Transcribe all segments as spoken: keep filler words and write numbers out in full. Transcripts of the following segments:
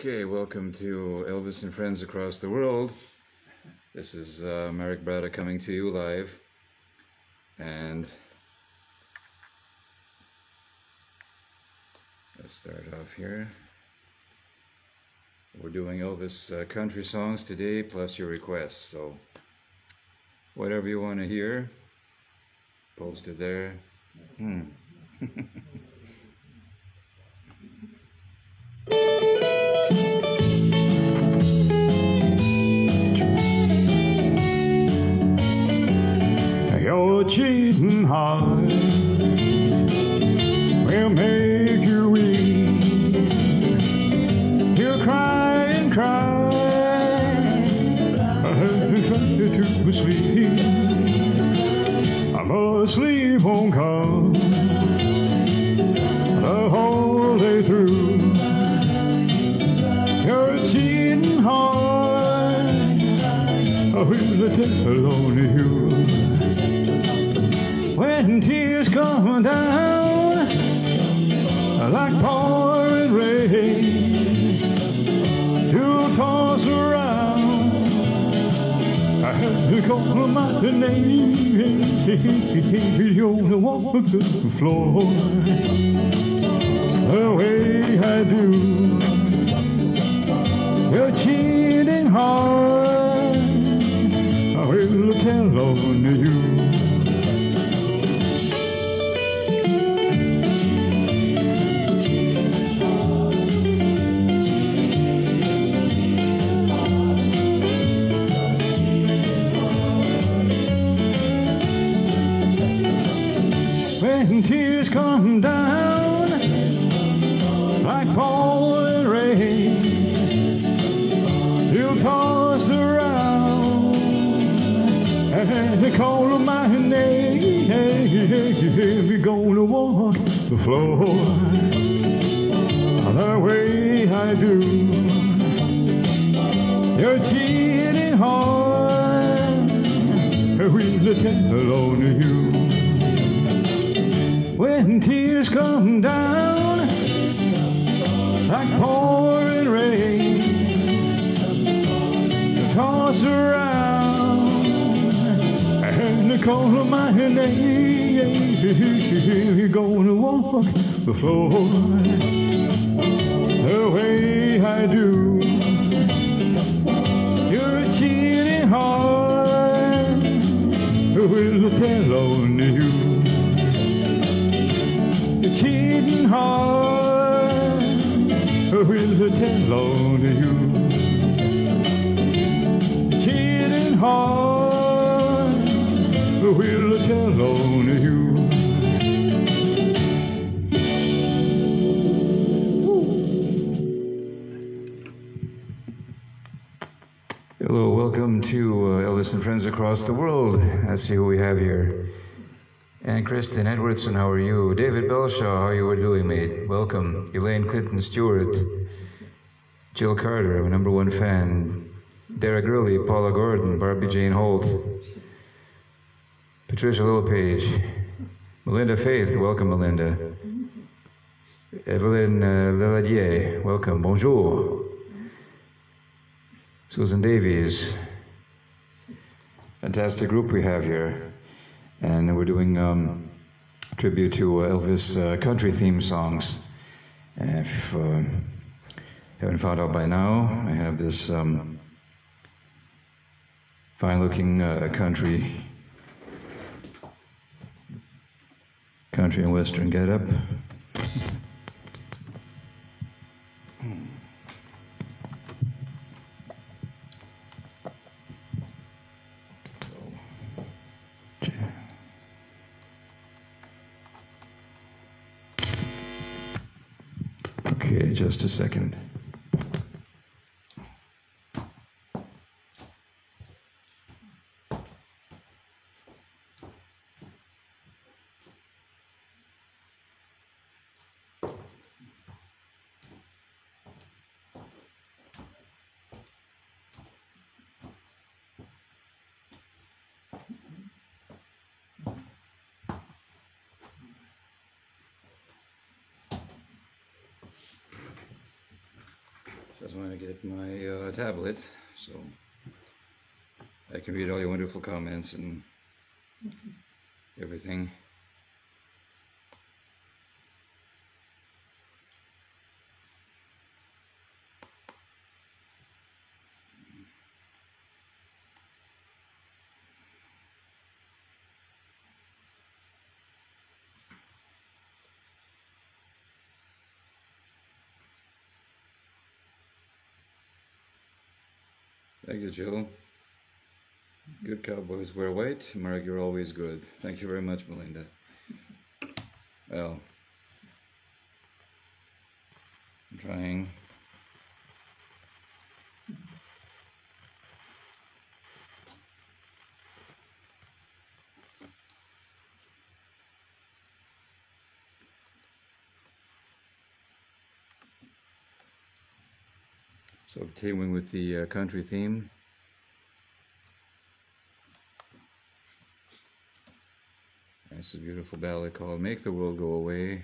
Okay, welcome to Elvis and Friends Across the World. This is uh, Marek Brada coming to you live. And let's start off here. We're doing Elvis uh, country songs today, plus your requests. So whatever you want to hear, post it there. Hmm. Your cheating heart will make you weep. You'll cry and cry, and try to sleep. But sleep won't come the whole day through. Your cheating heart will tell on you. When tears come down like pouring rain, you'll toss around. I had to call my name. You'll walk the floor the way I do. Your cheating heart will tell on you. When tears come down like pouring rain, you'll toss around and they call my name. You're gonna walk the floor the way I do. Your cheating heart will tell on you. When tears come down like pouring rain, you toss around and they call my name. You're gonna walk the floor the way I do. Your cheating heart will tell on you. Your cheating heart will tell on you. Your cheating heart will tell on you. Hello, welcome to uh, Elvis and Friends Across the World. Let's see who we have here. And Kristen Edwardson, how are you? David Belshaw, how are you doing, mate? Welcome. Elaine Clinton Stewart. Jill Carter, I'm a number one fan. Derek Gurley, Paula Gordon, Barbie Jane Holt. Patricia Littlepage. Melinda Faith, welcome, Melinda. Evelyn uh, Leladier, welcome. Bonjour. Susan Davies. Fantastic group we have here. And we're doing um, tribute to uh, Elvis uh, country theme songs. And if uh, you haven't found out by now, I have this um, fine-looking uh, country, country and western getup. Okay, just a second. Just want to get my uh, tablet so I can read all your wonderful comments and everything. Thank you, Jill. Good cowboys wear white. Mark, you're always good. Thank you very much, Melinda. Well, I'm trying. So continuing with the uh, country theme. This is a beautiful ballad called Make the World Go Away.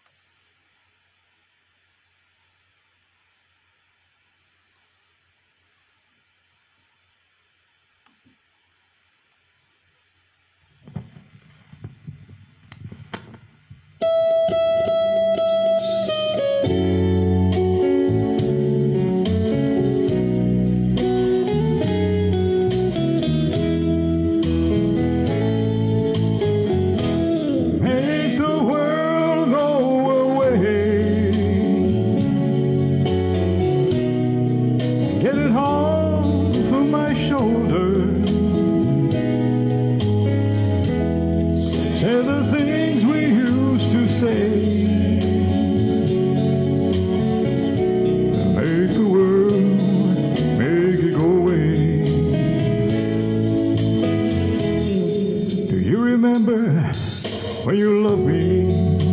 When you loved me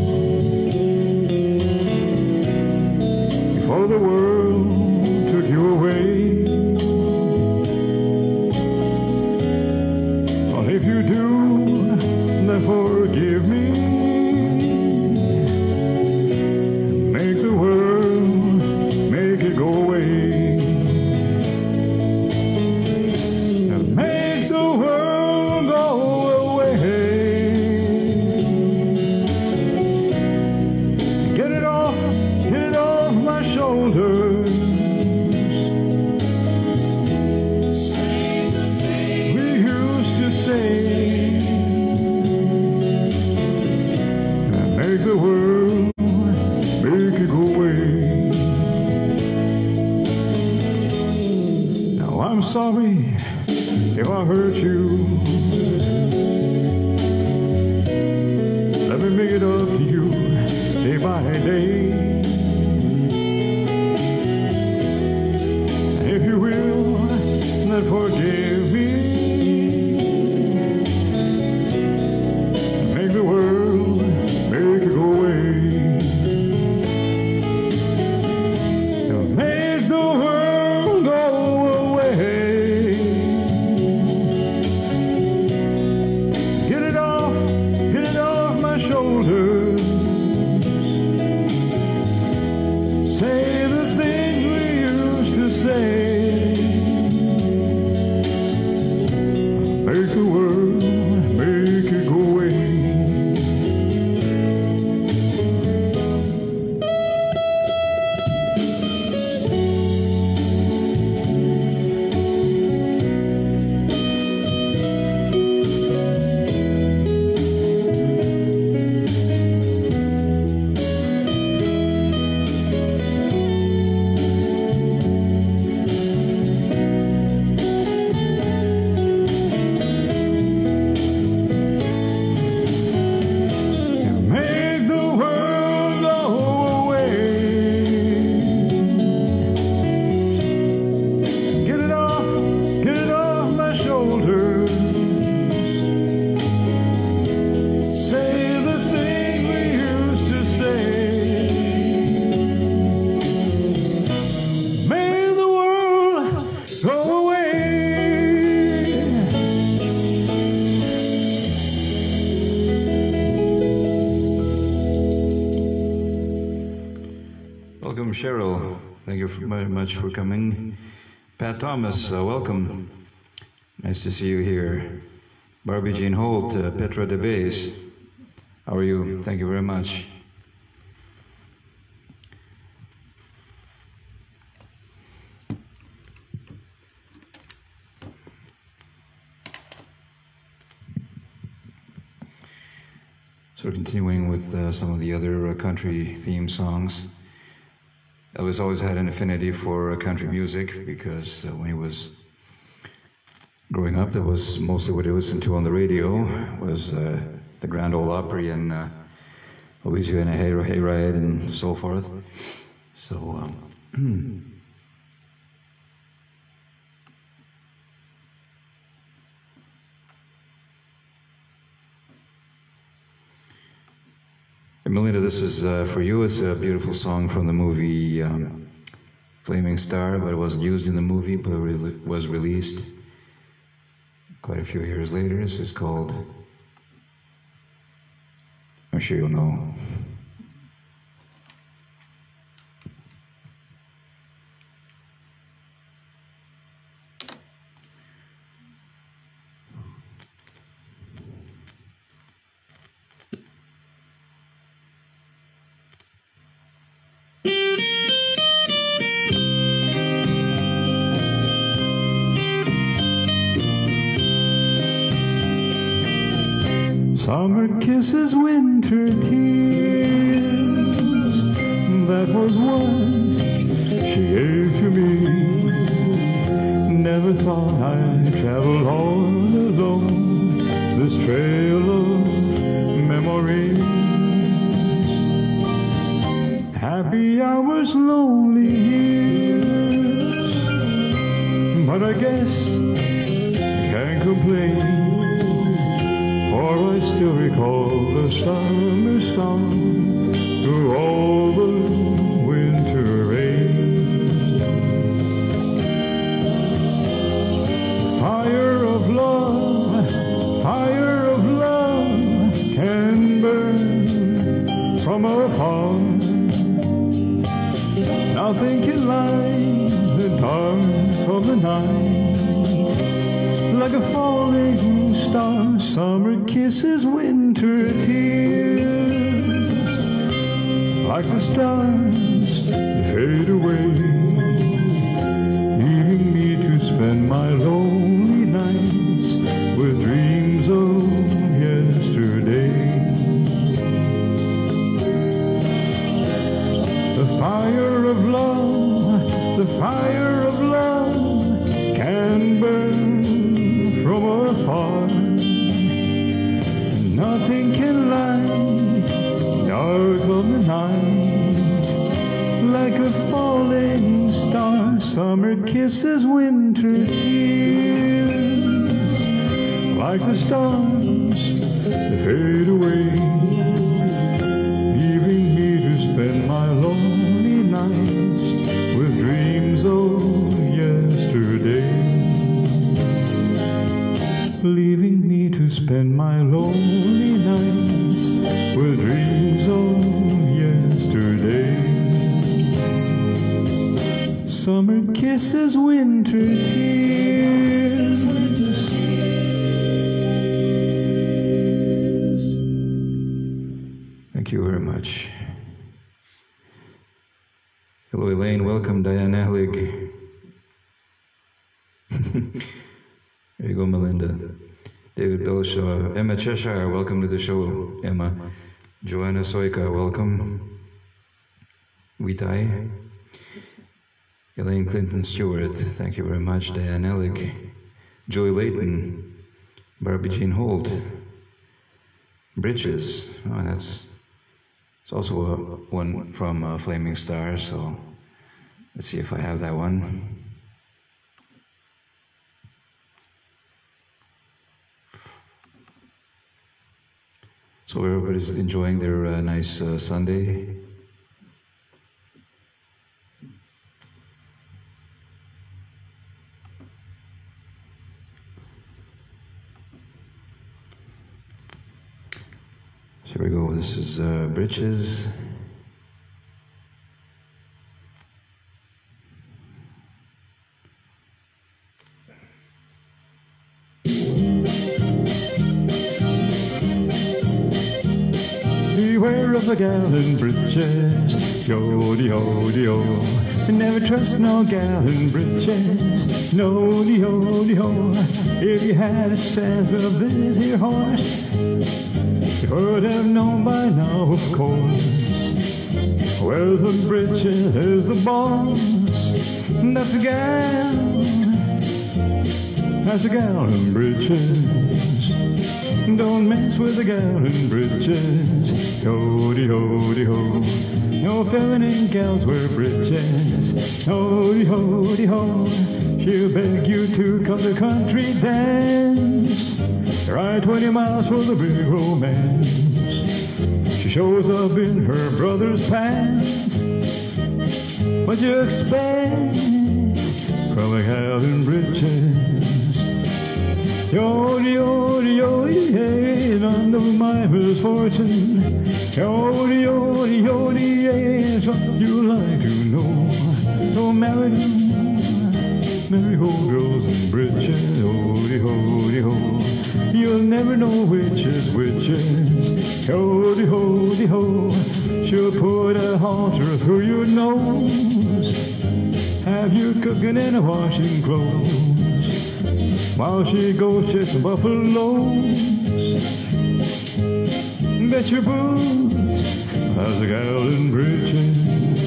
before the world took you away. Well, if you do, then forgive me. Make the world, make it go away. And make the world go away. Shoulders. Say the things we used to say, and make the world, make it go away. Now I'm sorry if I hurt you. Let me make it up to you day by day. If you will, then forgive me. Make the world, make it go away. Make the world go away. Get it off, get it off my shoulders. Say the things we used to say. Make the world, make it go away. Welcome, Cheryl. Thank you very much for coming. Pat Thomas, uh, welcome. Nice to see you here. Barbie Jean Holt, uh, Petra de Bays. How are you? Thank you very much. So continuing with uh, some of the other uh, country theme songs. Elvis always had an affinity for uh, country music because uh, when he was growing up, that was mostly what he listened to on the radio, was uh, the Grand Ole Opry and uh, Louisiana Hayride and so forth. So, um, Melinda, this is uh, for you. It's a beautiful song from the movie um, Flaming Star, but it wasn't used in the movie, but it re was released quite a few years later. This is called, I'm sure you'll know. Summer kisses, winter tears, that was what she gave to me. Never thought I'd travel all alone this trail of memories. Happy hours, lonely years, but I guess I can't complain. For I still recall the summer sun through all the winter rain. Fire of love, fire of love can burn from afar. Nothing can light the dark of the night like a falling star. Summer kisses, winter tears, like the stars that fade away, leaving me to spend my lonely nights with dreams of yesterday. The fire of love, the fire of love can burn from afar. Nothing can light dark of the night like a falling star. Summer kisses, winter tears, like the stars that fade away, leaving me to spend my lonely nights with dreams of yesterday. Leaving me to spend my lonely nights with dreams of yesterday. Summer kisses, winter tears. Thank you very much. Hello, Elaine. Welcome, Diane Ehlig. There you go, Melinda. David Belshaw. Emma Cheshire, welcome to the show, Emma. Joanna Soika, welcome. Witai. Elaine Clinton Stewart, thank you very much. Diane Ellig. Joey Layton. Barbie Jean Holt. Bridges. Oh, that's it's also a, one from uh, Flaming Star, so let's see if I have that one. So everybody's enjoying their uh, nice uh, Sunday. So here we go. This is uh, Bridges. of a gal in breeches. Yo-de-ho-de-ho. Never trust no gal in breeches. No-de-ho-de-ho. If you had a sense of this here horse, you would have known by now, of course. Where's the breeches is the boss. That's a gal. That's a gal in breeches. Don't mess with a gal in breeches. Ho-de-ho-de-ho. No feminine gals wear breeches. Ho-de-ho-de-ho. She'll beg you to come to country dance. Ride twenty miles for the big romance. She shows up in her brother's pants. What you expect from a gal in breeches? Yo-de-yo-de-yo-de-yay, none of my misfortune. Yo-de-yo-de-yo-de-yay, it's what you like to know. So marry them, marry old girls in breeches. Yo-de-ho-de-ho, you'll never know which is which is. Yo-de-ho-de-ho, she'll put a halter through your nose, have you cooking and washing clothes, while she goes chasing buffaloes. Bet your boots as a gal in breeches.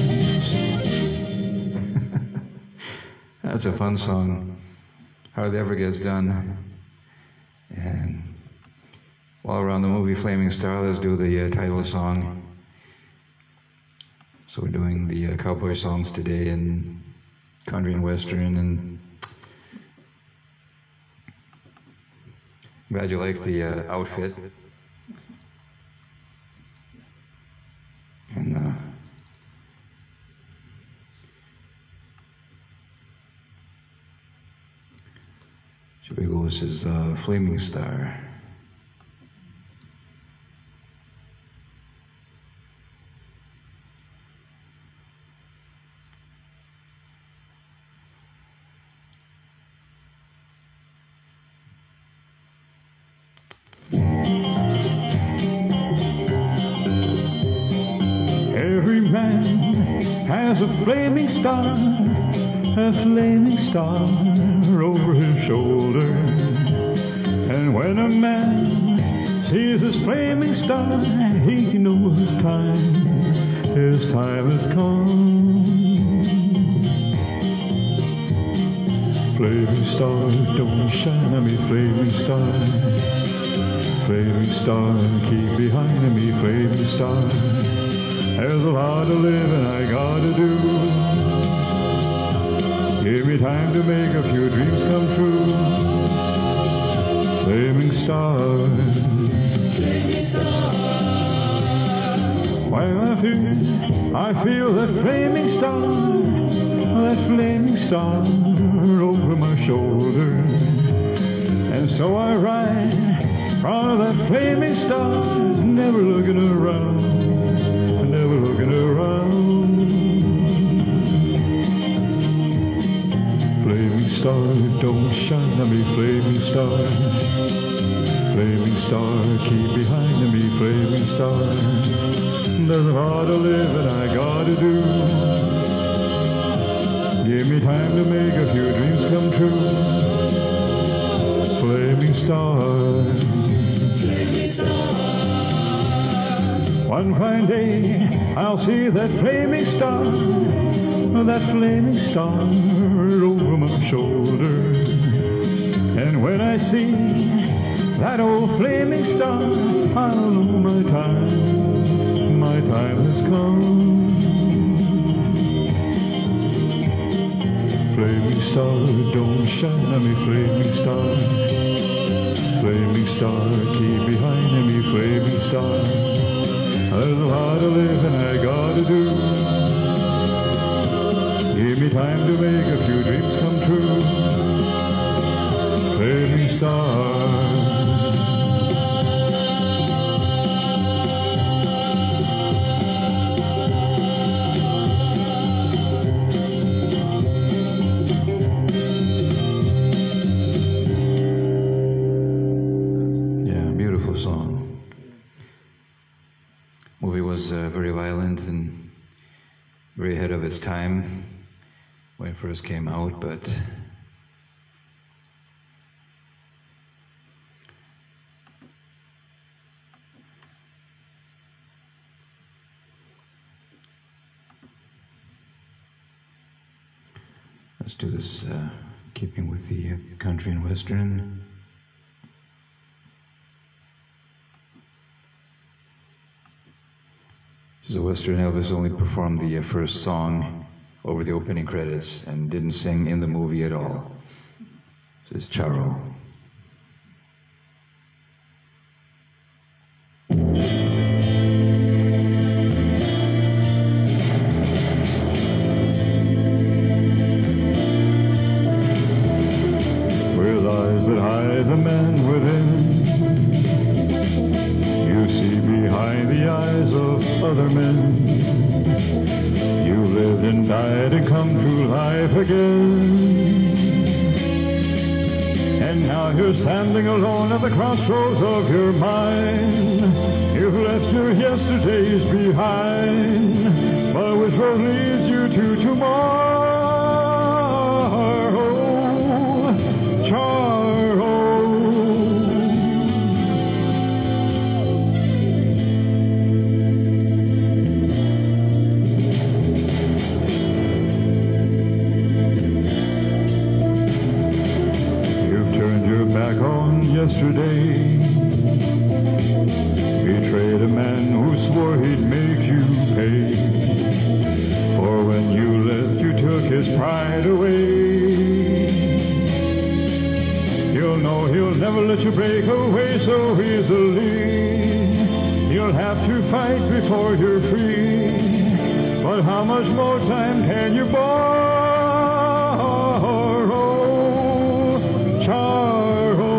That's a fun song. Hardly ever gets done. And while we're on the movie Flaming Star, let's do the uh, title song. So we're doing the uh, cowboy songs today, and country and western, and I'm glad you like the uh, outfit. And uh, should we go? This is uh, Flaming Star. Every man has a flaming star, a flaming star over his shoulder. And when a man sees his flaming star, he knows his time, his time has come. Flaming star, don't shine on me, flaming star. Flaming star, keep behind me, flaming star. There's a lot of living I gotta do. Give me time to make a few dreams come true. Flaming star, Flaming star. when I feel, I feel that flaming star, that flaming star over my shoulder. And so I ride from that flaming star, never looking around, never looking around. Flaming star, don't shine on me, flaming star. Flaming star, keep behind me, flaming star. There's a lot of living I gotta do. Give me time to make a few dreams come true. Flaming star, Flaming star. one fine day I'll see that flaming star, that flaming star over my shoulder. And when I see that old flaming star, I'll know my time, my time has come. Flaming star, don't shine on me, flaming star. Flaming star, keep behind me, flaming star. There's a lot of living I gotta do. Give me time to make a few dreams come true. Flaming star. Song. Movie was uh, very ahead of its time when it first came out, but let's do this, uh, keeping with the uh, country and western. This is a Western. Elvis only performed the uh, first song over the opening credits and didn't sing in the movie at all. This is Charo. With eyes that hide the man within, you see behind the eyes of other men. You lived and died and come to life again. And now you're standing alone at the crossroads of your mind. You've left your yesterdays behind, but which road leads you to tomorrow? Charo. Back on yesterday, betrayed a man who swore he'd make you pay. For when you left, you took his pride away. You'll know he'll never let you break away so easily. You'll have to fight before you're free. But how much more time can you borrow? Charo.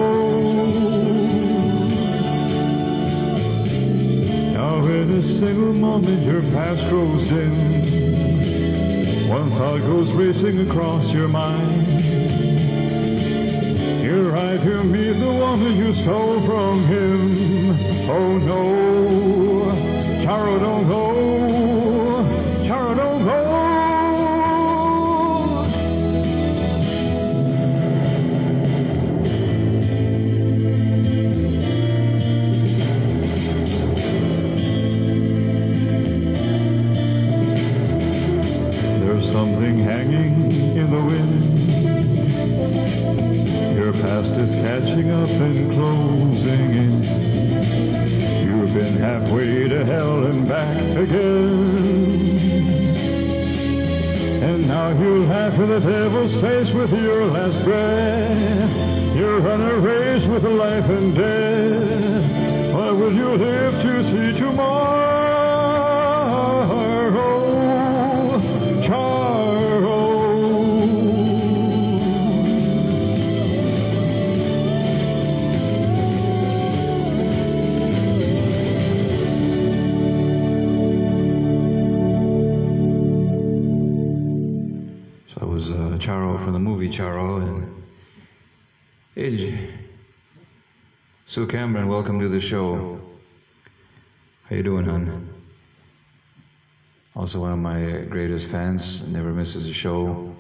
Now in a single moment your past grows dim. One thought goes racing across your mind. You're right to meet the woman you stole from him. Oh no, Charo, don't go. Charo, don't go. There's something hanging in the wind. Your past is catching up and closing in. You've been halfway to hell and back again. And now you'll laugh in the devil's face with your last breath. You'll run a race with life and death. What will you live to see tomorrow? Charo. So that was uh, Charo from the movie Charo. And hey, Sue Cameron, welcome to the show. How you doing, hon? Also one of my greatest fans, never misses a show.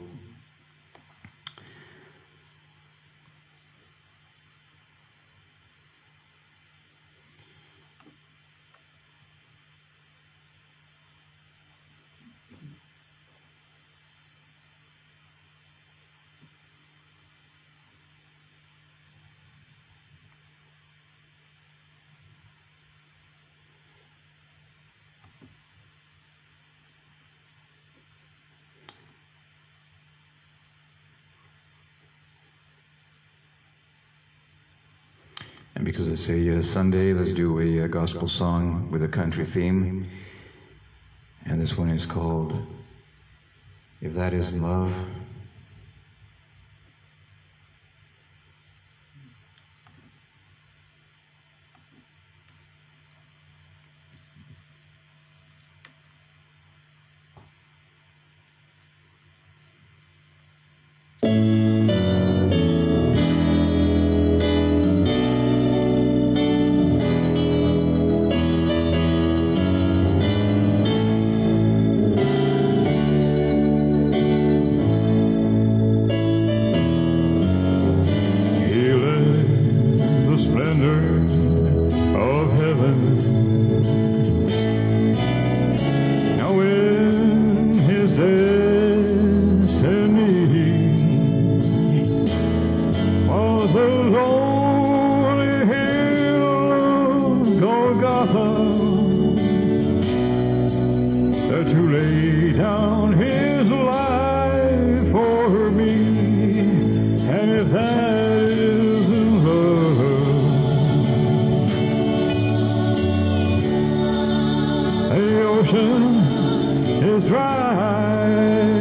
And because it's a uh, Sunday, let's do a, uh gospel song with a country theme. And this one is called If That Isn't Love. brother to lay down his life for me, and if that isn't love, the ocean is dry.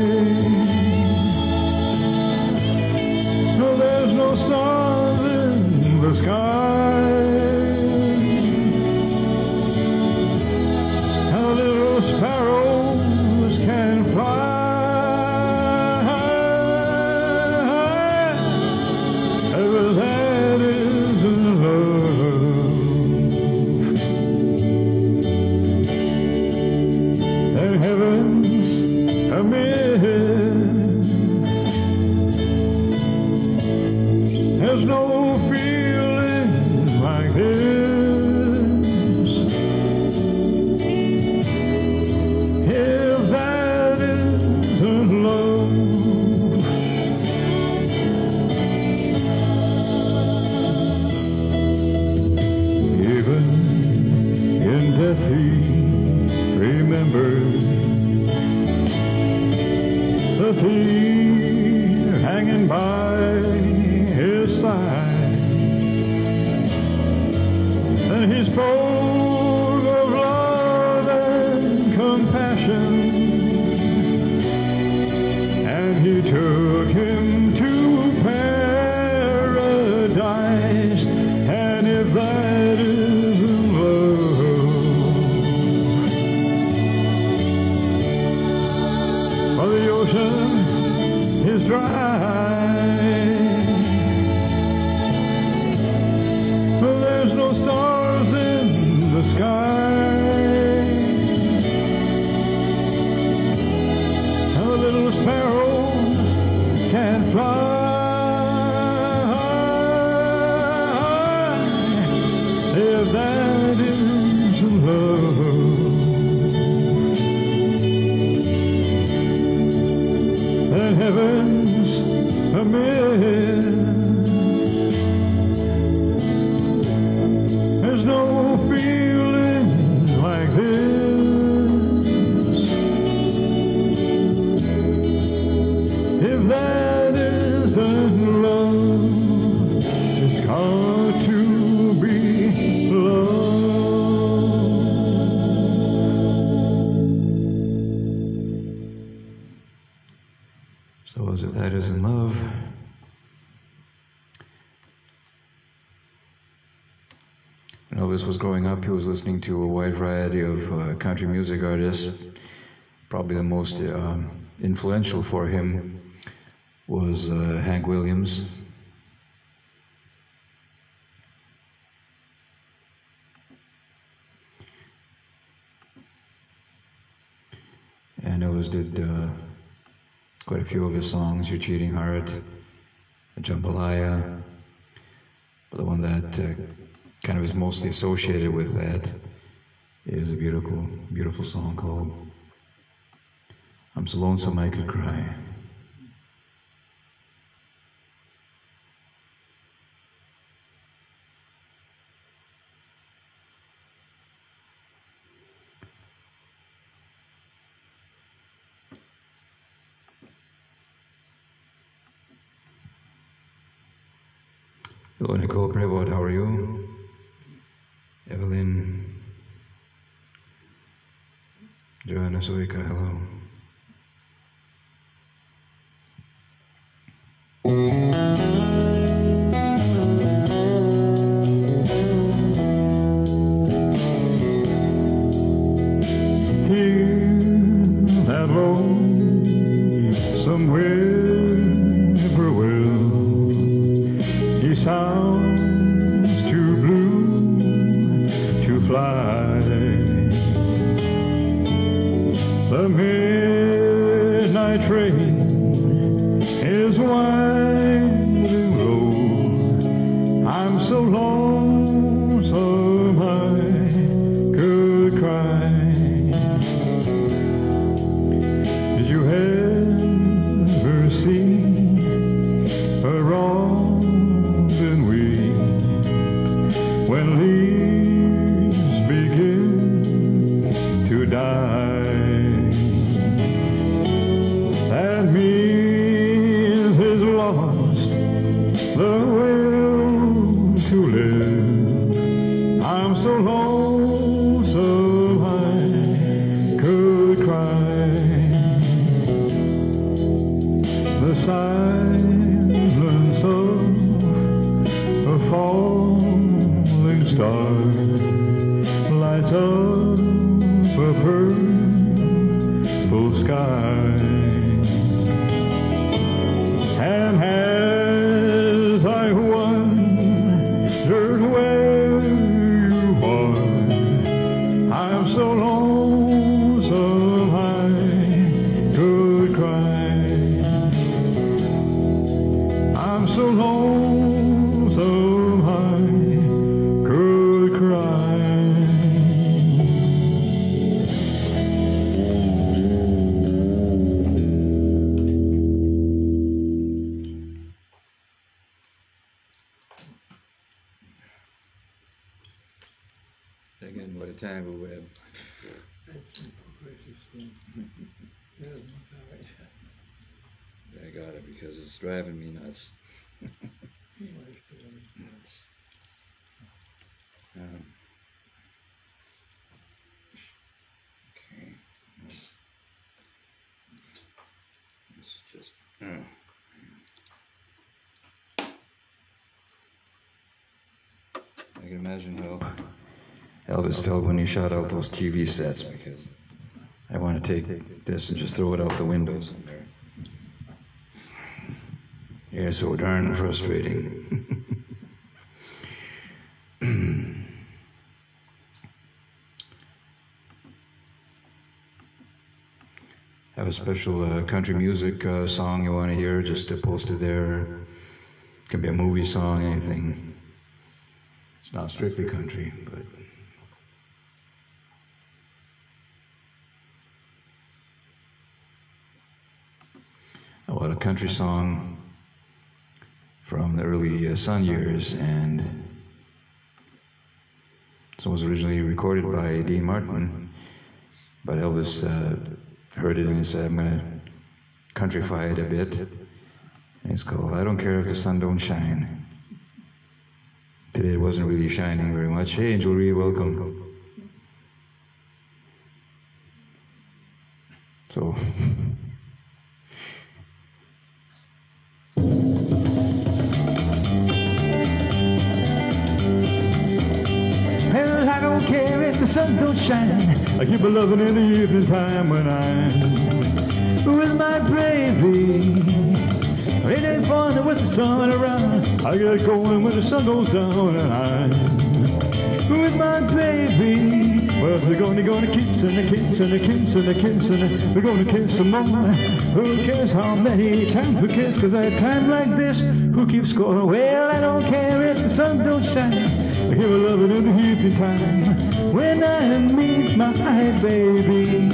No, there's no stars in the sky. How little sparrows can fly. Ever that isn't love. And heaven's a myth. There's no feeling like this. If that isn't love. Even in death he remembered the thief hanging by his side. Then he spoke of love and compassion, and he took him to paradise. And if that isn't love, well, the ocean is dry. Well, there's no stars in the sky. How little sparrows can fly. If that isn't love, then heaven's a myth. There's no feeling like this. If that isn't love, it's got to be love. So as if that isn't love. When Elvis was growing up, he was listening to a wide variety of uh, country music artists. Probably the most uh, influential for him was uh, Hank Williams. And Elvis did uh, quite a few of his songs, Your Cheating Heart, Jambalaya. But the one that uh, kind of is mostly associated with that is a beautiful, beautiful song called I'm So Lonesome I Could Cry. Hello, Nicole Prevost, how are you? Evelyn, Joanna Soika, hello. Hear that lonesome whippoorwill. He sounds too blue to fly. The midnight train is winding low. I'm so lonesome I could cry. Did you ever see a robin weep when leaves begin The silence of a falling star lights up a purple sky. And as I wondered where you are, I'm so lonesome I could cry. I'm so lonesome I could cry. Again, what a tangle web. I got it because it's driving me nuts. um, okay. This is just. Oh. I can imagine how Elvis felt when he shot out those T V sets, because I want to take this and just throw it out the window somewhere. Yeah, so darn frustrating. Have a special uh, country music uh, song you want to hear, just to post it there. Could be a movie song, anything. It's not strictly country, but... Oh, well, a country song from the early uh, Sun years, and so it was originally recorded by Dean Martin, but Elvis uh, heard it and he said, I'm going to countryfy it a bit. And it's called I Don't Care If the Sun Don't Shine. Today it wasn't really shining very much. Hey, Angel Reed, welcome. So... Well, I don't care if the sun don't shine. I keep a loving in the evening time when I'm with my baby. It ain't fun with the sun around. I get going when the sun goes down, and I'm with my baby. Well, we're gonna gonna kiss and a kiss and a kiss and a kiss and a, we're gonna kiss some more. Who cares how many times we kiss? 'Cause at a time like this, who keeps score? Well, I don't care if the sun don't shine. I give a loving in the evening time when I meet my baby.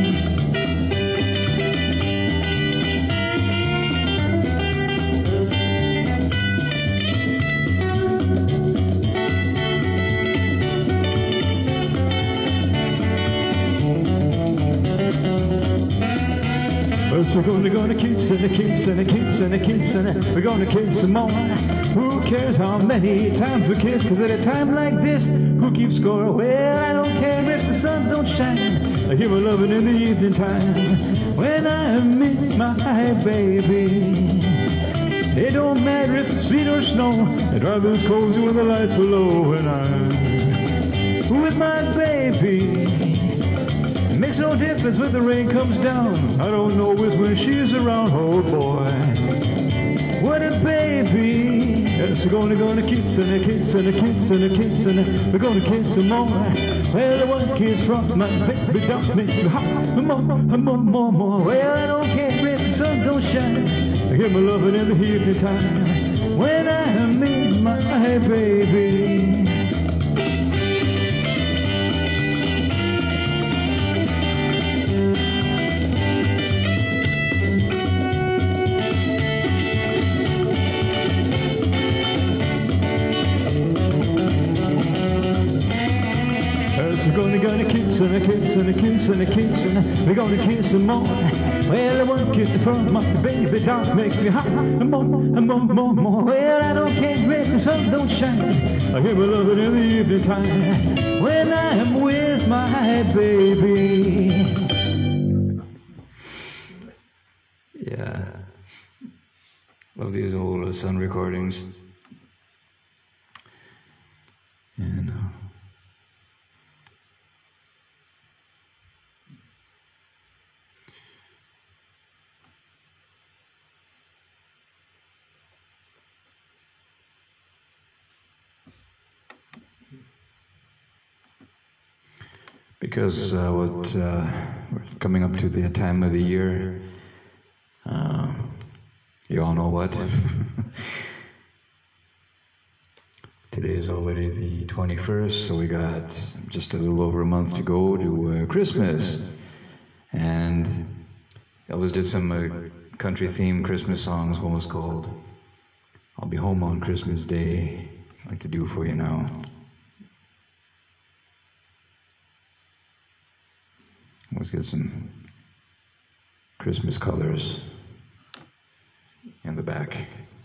We're gonna, gonna kiss and a kiss and a kiss and a kiss and a, we're gonna kiss some more. Who cares how many times we kiss? 'Cause at a time like this, who keeps score? Well, I don't care if the sun don't shine. I hear my loving in the evening time when I meet my baby. It don't matter if it's sleet or snow. The driver's cozy when the lights are low, and I'm with my baby. Makes no difference when the rain comes down. I don't know it when she's around. Oh boy, what a baby. Yes, we're gonna gonna kiss and a kiss and a kiss and a kiss and a, we're gonna kiss some more. Well, the one kiss from my baby don't make me hot. More, more, more, more. Well, I don't care if the sun don't shine. I hear my loving in the evening time when I meet my baby. We're gonna, gonna kiss and a kiss and a kiss and a kiss and a, we're gonna kiss some more. Well, I want to kiss from my baby, don't make me hot. More, more, more, more. Well, I don't care if the sun don't shine. I hear my loving in the evening time when I'm with my baby. Yeah. Love these old uh, Sun recordings. And uh, because uh, what uh, we're coming up to the time of the year. Uh, you all know what. Today is already the twenty-first, so we got just a little over a month to go to uh, Christmas. And Elvis did some uh, country-themed Christmas songs. One was called "I'll Be Home on Christmas Day." I'd like to do for you now. Let's get some Christmas colors in the back.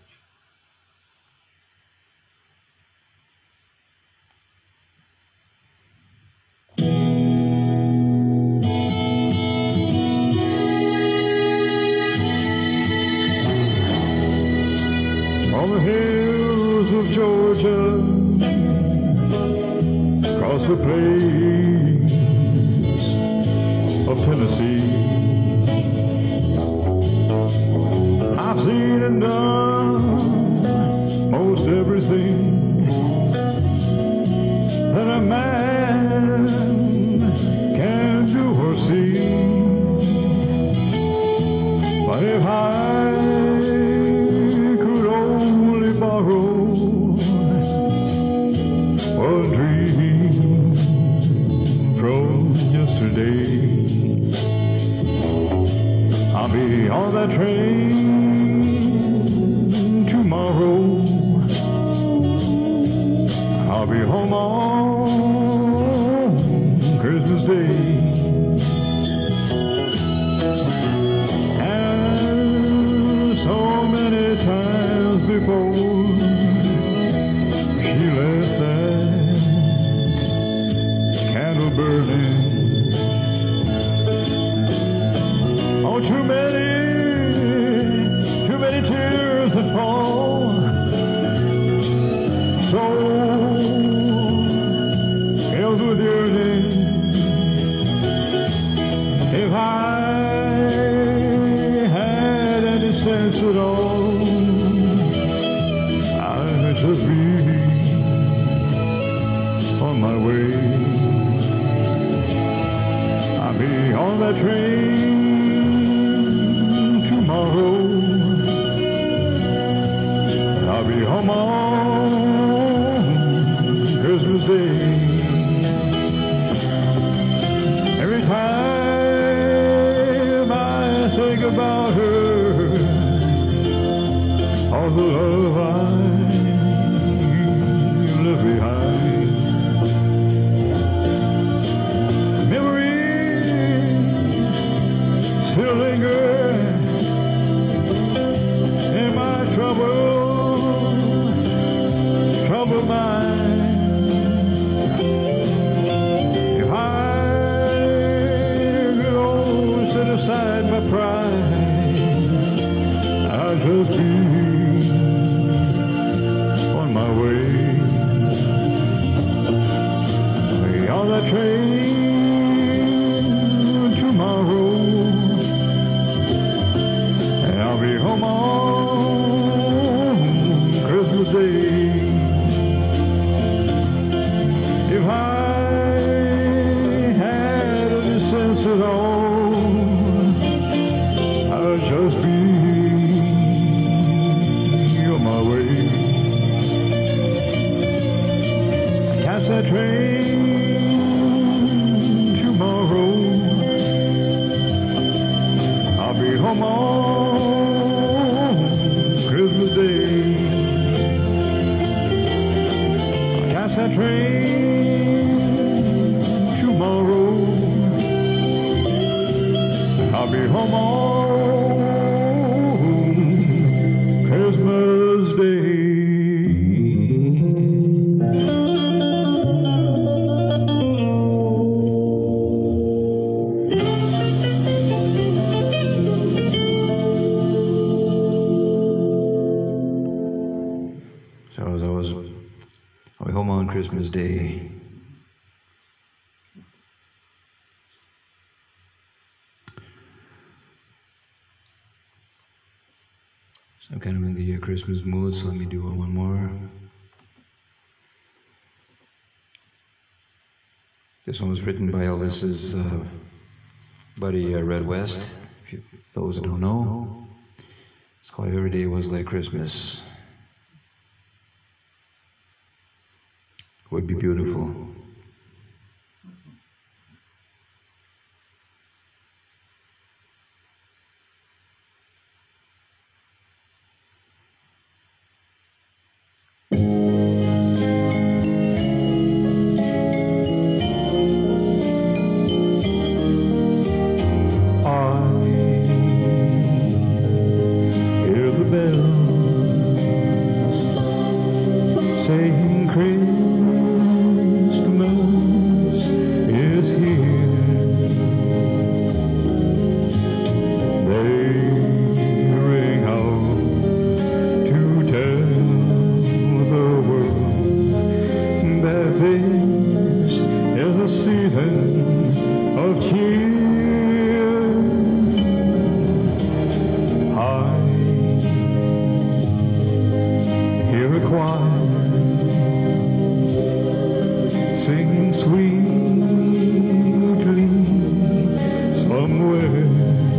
On the hills of Georgia, across the plains of Tennessee, I've seen and done most everything that a man can do or see. But if I could only borrow one dream from yesterday, I'll be on that train tomorrow. I'll be home on Christmas Day. And so many times before, she left that candle burning. Oh, too many, too many tears that fall, so filled with yearning. If I had any sense at all, I'd just be on my way. I'll be on that train tomorrow. I'll be home on Christmas Day. Every time I think about her, all the love I left behind, memories still linger in my trouble, trouble mind. If I could only set aside my pride, I'd just be on my way. Be on that train tomorrow, and I'll be home on Christmas Day. If I had any sense at all, I'd just be on my way. Catch that train tomorrow. I'll be home on Christmas Day. So I'm kind of in the uh, Christmas mood, so let me do one more. This one was written by Elvis's uh, buddy uh, Red West. If you, those who don't know, it's called "Every Day Was Like Christmas." Would be beautiful. Saying Christmas is here. They ring out to tell the world that this is a season of cheer. I hear a choir singing sweetly somewhere,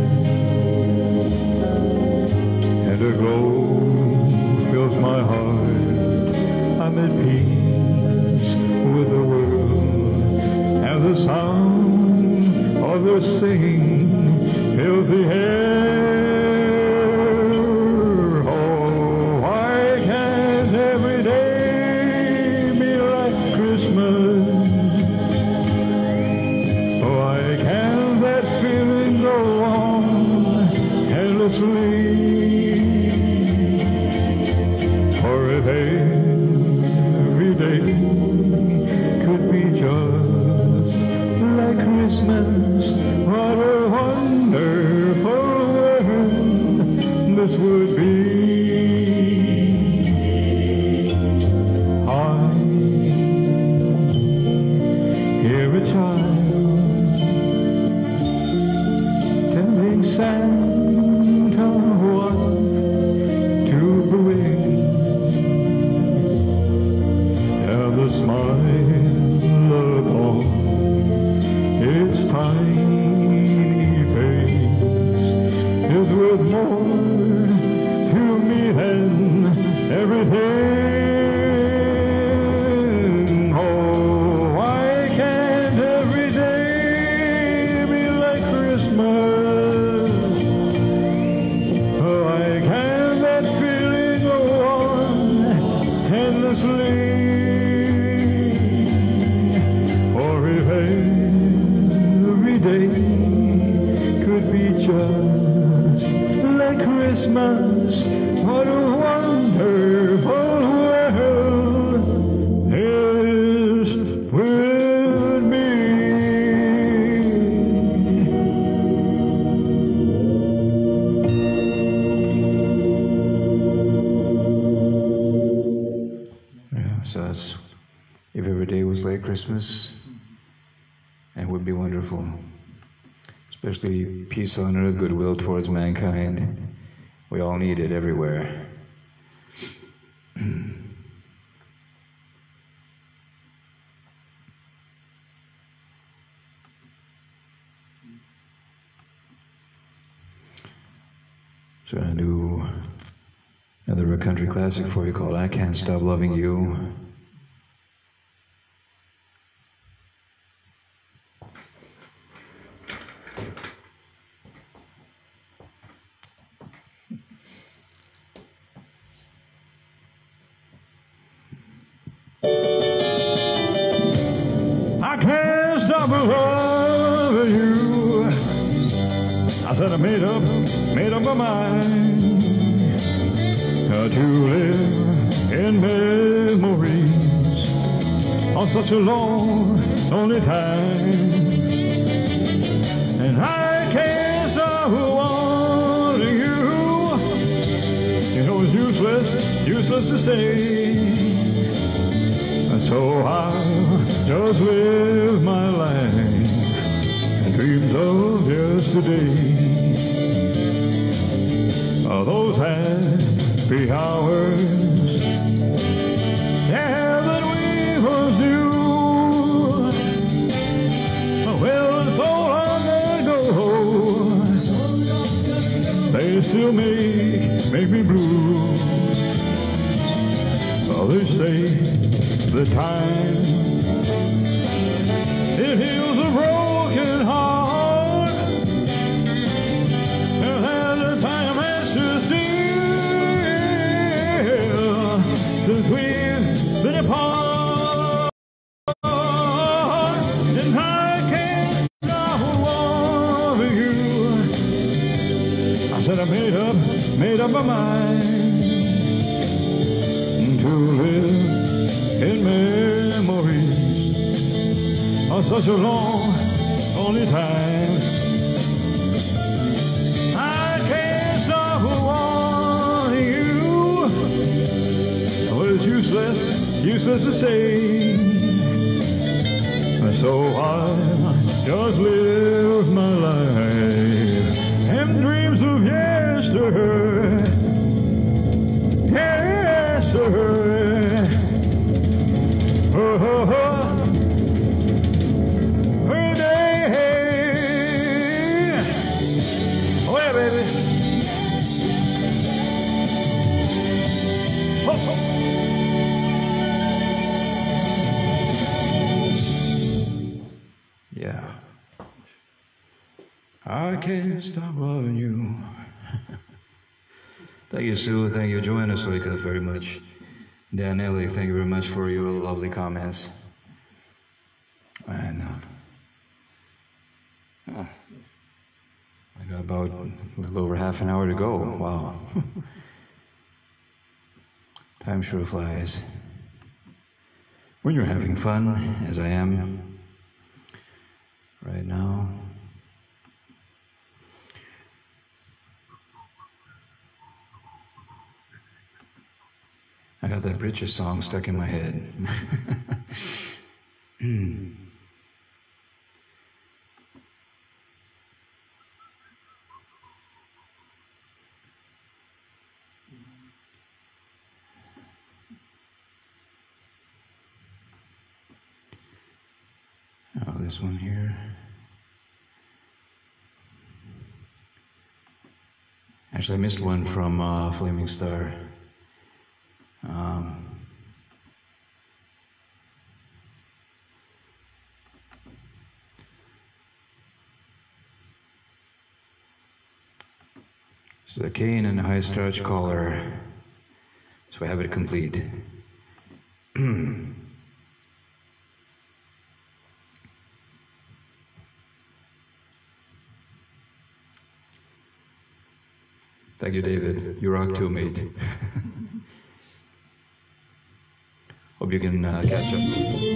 and a glow fills my heart. I'm at peace with the world, and the sound of their singing fills the air. Oh, why can't every day be like Christmas? Why can't that feeling go on endlessly? Or if every day could be just like Christmas, what a wonderful world this would be. I hear a child telling Santa what to bring, and the smile upon its tiny face is worth more to me than everything. Oh, why can't every day be like Christmas? Why can't that feeling go on endlessly? Or if every day could be just like Christmas, what a wonderful world this would be. Yeah, so that's if every day was like Christmas, and would be wonderful. Especially peace on earth, goodwill towards mankind. We all need it everywhere. So I'm gonna do another country classic for you called "I Can't Stop Loving You." I can't stop loving you. I said I made up, made up my mind uh, to live in memories on such a long, lonely time. And I can't stop wanting you. You know it's useless, useless to say. So I'll just live my life and dreams of yesterday. Oh, those happy hours, yeah, that we once knew. Well, so long ago, they still make, make me blue. Oh, they say the time, it heals a broken heart, and that the time has to steal since we've been apart, and I can't stop loving you. I said I made up, made up my mind to live in memories of such a long, only time. I can't stop wanting you. Well, it's useless, useless to say. So I just live my life and dreams of yesterday. Yesterday. Oh, oh, oh. Her day. Oh yeah, baby. Oh, oh. Yeah. I can't stop loving you. Thank you, Sue. Thank you, Joanna Soika, very much. Dan Ellie, thank you very much for your lovely comments. And uh, uh, I got about a little over half an hour to go. Wow. Time sure flies. When you're having fun, as I am right now. I got that Bridges song stuck in my head. Oh, this one here. Actually, I missed one from uh, Flaming Star. Um, so the cane and the high starch collar, so I have it complete. Thank you, David. You rock too, mate. Hope you can uh, catch up.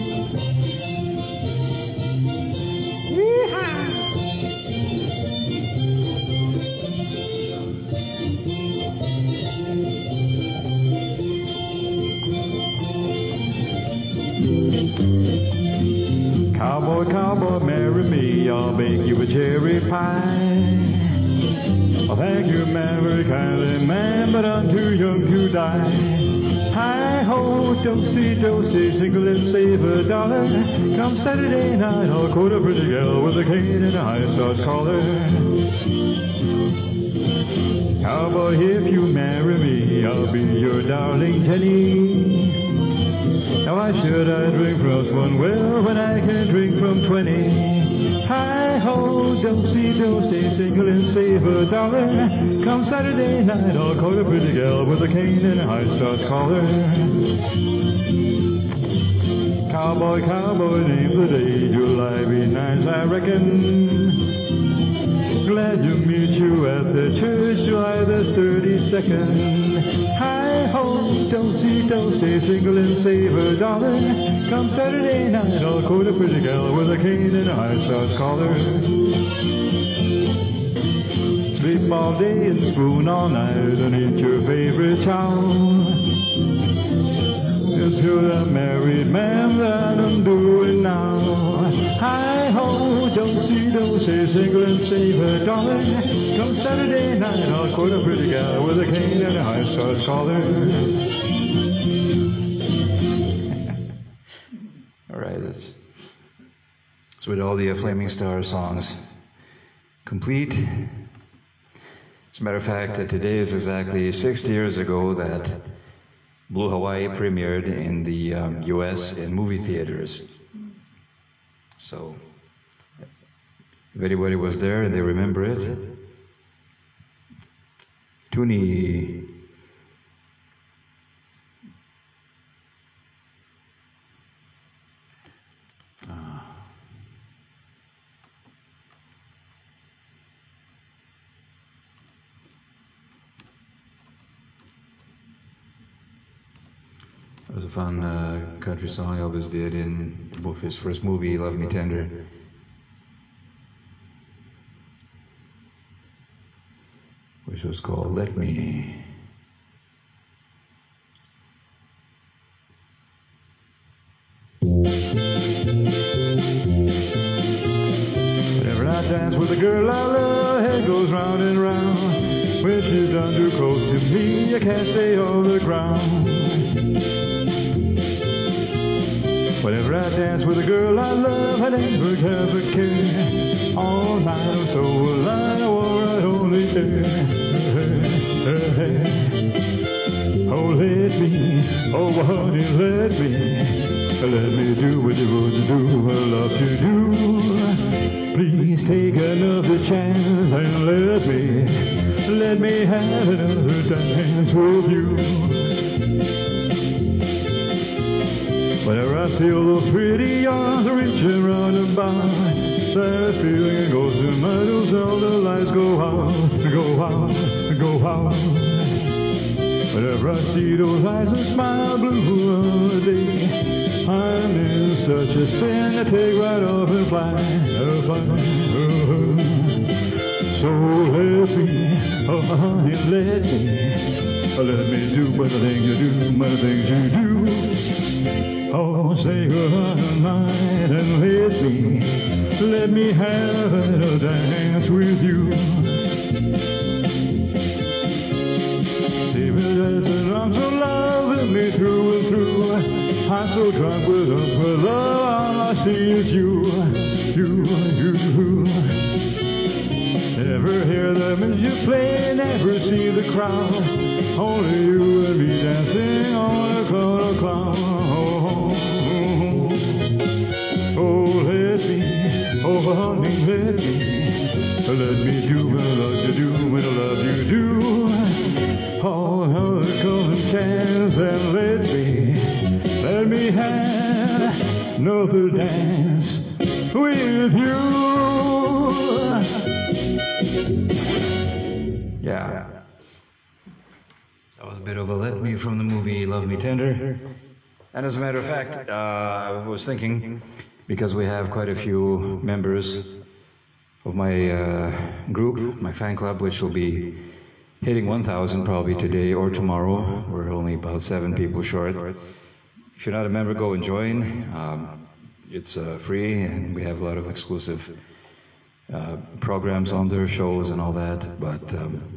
Cowboy, cowboy, marry me, I'll bake you a cherry pie. Oh, thank you, man, very kindly, man, but I'm too young to die. Hi-ho, do-si, do-si, single and save a dollar. Come Saturday night, I'll quote a pretty girl with a cane and a high-starch collar. Cowboy, if you marry me, I'll be your darling Jenny. Now why should I drink from one well when I can drink from twenty? Hi-ho, do-si, do-si, single and save a dollar. Come Saturday night, I'll call a pretty girl with a cane and a high-starch collar. Cowboy, cowboy, name the day, July be nice, I reckon. Glad to meet you at the church, July the thirty-second. Hi-ho, do-si, do-si, single and save a dollar. Come Saturday night, I'll quote a pretty gal with a cane and a high-starch collar. Sleep all day and spoon all night and eat your favorite chow. is to the married man that I'm doing now. Hi ho, don't see, don't say, single and safe, darling. Come Saturday night, I'll quote a pretty gal with a cane and a high starts calling. All right, that's, that's with all the uh, Flaming Star songs complete. As a matter of fact, uh, today is exactly sixty years ago that Blue Hawaii premiered in the um, U S in movie theaters. So, if anybody was there and they remember it, Tuni. It was a fun uh, country song Elvis did in his first movie, Love Me Tender. Which was called Let Me. Whenever I dance with a girl I love, head goes round and round. When she's done too close to me, I can't stay on the ground. Whenever I dance with a girl I love, I never have a care. All night I'm so alive, I only care. Oh, let me, oh honey, let me, let me do what you want to do, I love to do. Please take another chance and let me, let me have another dance with you. Whenever I feel those pretty arms reaching round and by, that feeling goes to my nose, all the lights go out, go out, go out. Whenever I see those eyes and smile blue all day, I'm in such a spin I take right off and fly, oh, fly, oh. So let me, oh honey, let me, let me do what the things you do, what the things you do. Oh, say goodbye tonight and let me, let me have a dance with you. See me dancing, I'm so loving me through and through. I'm so drunk with up with love, all I see is you, you, you. Never hear the music play, never see the crowd. Only you and me dancing on a cloud, cloud. Oh, let me, oh honey, let me, let me do what I love you do, what I love you do. Oh, come and chance and let me, let me have another dance with you. Yeah. That was a bit of a let me from the movie Love Me Tender. And as a matter of fact, uh, I was thinking, because we have quite a few members of my uh, group, my fan club, which will be hitting one thousand probably today or tomorrow. We're only about seven people short. If you're not a member, go and join. Um, it's uh, free, and we have a lot of exclusive uh, programs on their shows and all that. But um,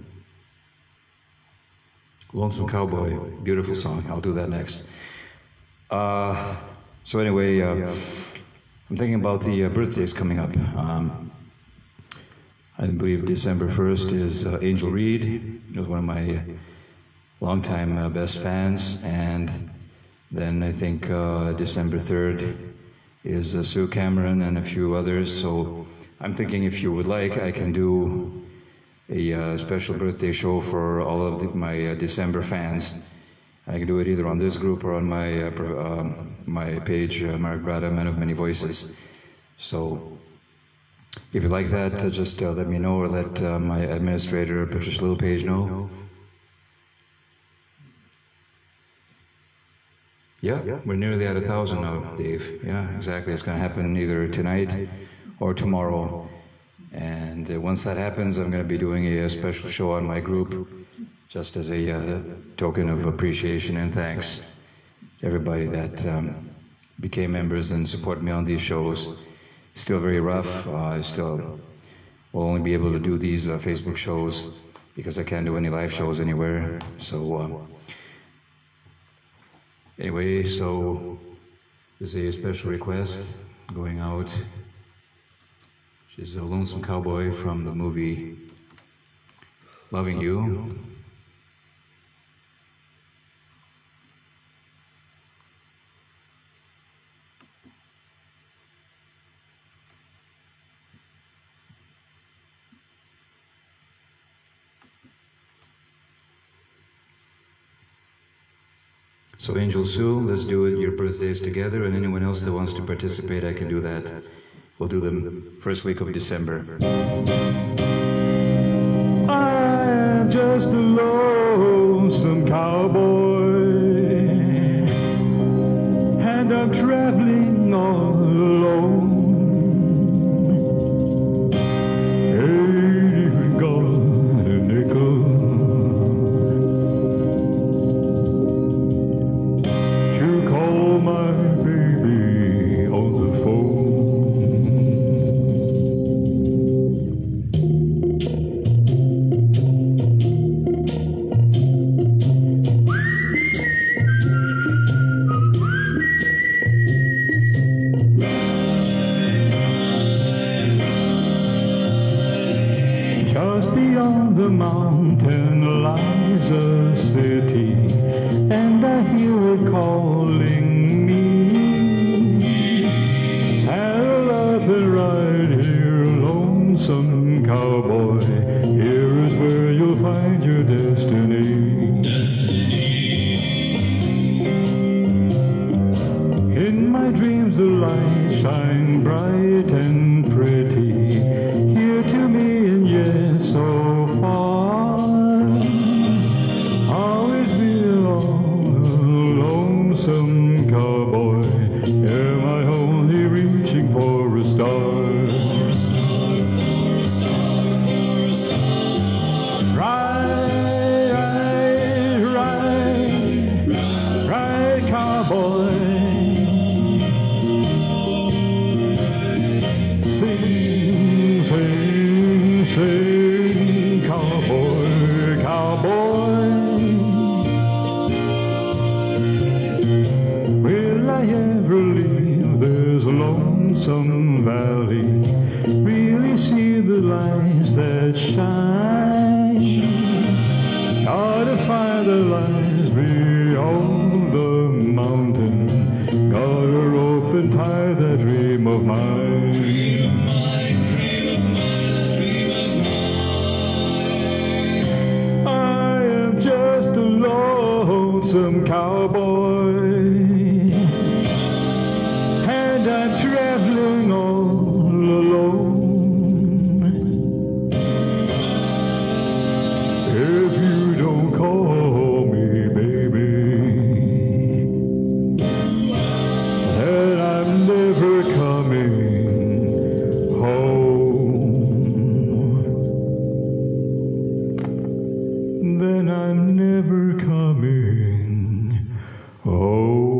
Lonesome Cowboy, beautiful song. I'll do that next. Uh, so anyway, uh, I'm thinking about the uh, birthdays coming up. Um, I believe December first is uh, Angel Reed. He was one of my longtime uh, best fans. And then I think uh, December third is uh, Sue Cameron and a few others. So I'm thinking if you would like, I can do a uh, special birthday show for all of the, my uh, December fans. I can do it either on this group or on my uh, uh, my page, uh, Mark Brada, Man of Many Voices. So if you like that, uh, just uh, let me know, or let uh, my administrator, Patricia Littlepage, know. Yeah, we're nearly at a thousand now, Dave. Yeah, exactly. It's going to happen either tonight or tomorrow. And uh, once that happens, I'm going to be doing a, a special show on my group, just as a uh, token of appreciation and thanks. everybody that um, became members and support me on these shows. Still very rough. Uh, I still will only be able to do these uh, Facebook shows because I can't do any live shows anywhere. So uh, anyway, so this is a special request going out. She's a Lonesome Cowboy from the movie Loving You. So Angel Sue, let's do it, your birthdays together, and anyone else that wants to participate, I can do that. We'll do them first week of December. I am just a lonesome cowboy, and I'm traveling all alone. Ain't even got a nickel to call my baby on the phone. Just beyond the mountain lies a city, and I hear it calling me. Saddle up and ride here, lonesome cowboy. Here is where you'll find your destiny. In my dreams the lights shine bright and pretty, here to me and yet so far. Always be a lonesome cowboy, am I only reaching for a star? Ride, ride, ride, ride, cowboy. Sing, sing, sing, cowboy, cowboy. Will I ever leave this lonesome valley? Really see the lights that shine? Gotta find the lights beyond the mountain. Gotta rope and tie that dream of mine. I am just a lonesome cowboy, and I'm traveling all alone. If you don't call me baby, then I'm never coming home. Then I'm never coming home.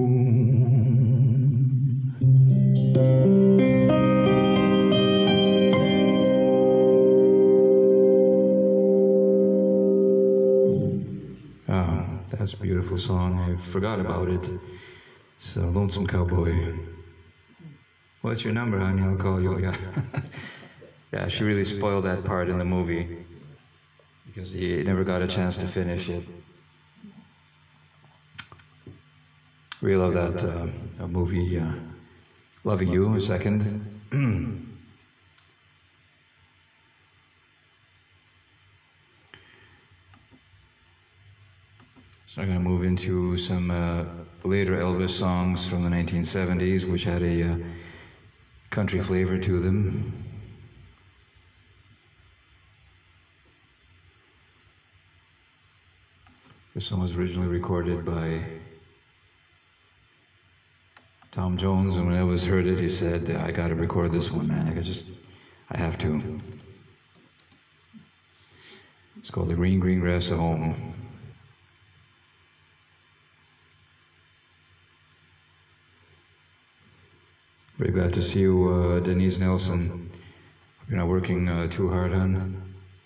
Ah, that's a beautiful song. I forgot about it. It's uh, Lonesome Cowboy. What's your number, honey? I'll call you. Yeah. Yeah, she really spoiled that part in the movie because he never got a chance to finish it. Really love that uh, movie, uh, Loving You, a second. So I'm going to move into some uh, later Elvis songs from the nineteen seventies, which had a uh, country flavor to them. This song was originally recorded by Tom Jones, and when Elvis heard it, he said, I got to record this one, man. I could just, I have to. It's called The Green, Green Grass of Home. Very glad to see you, uh, Denise Nelson. Hope you're not working uh, too hard, hon.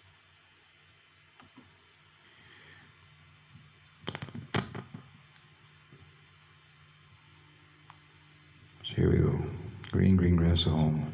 So here we go. Green, green grass at home.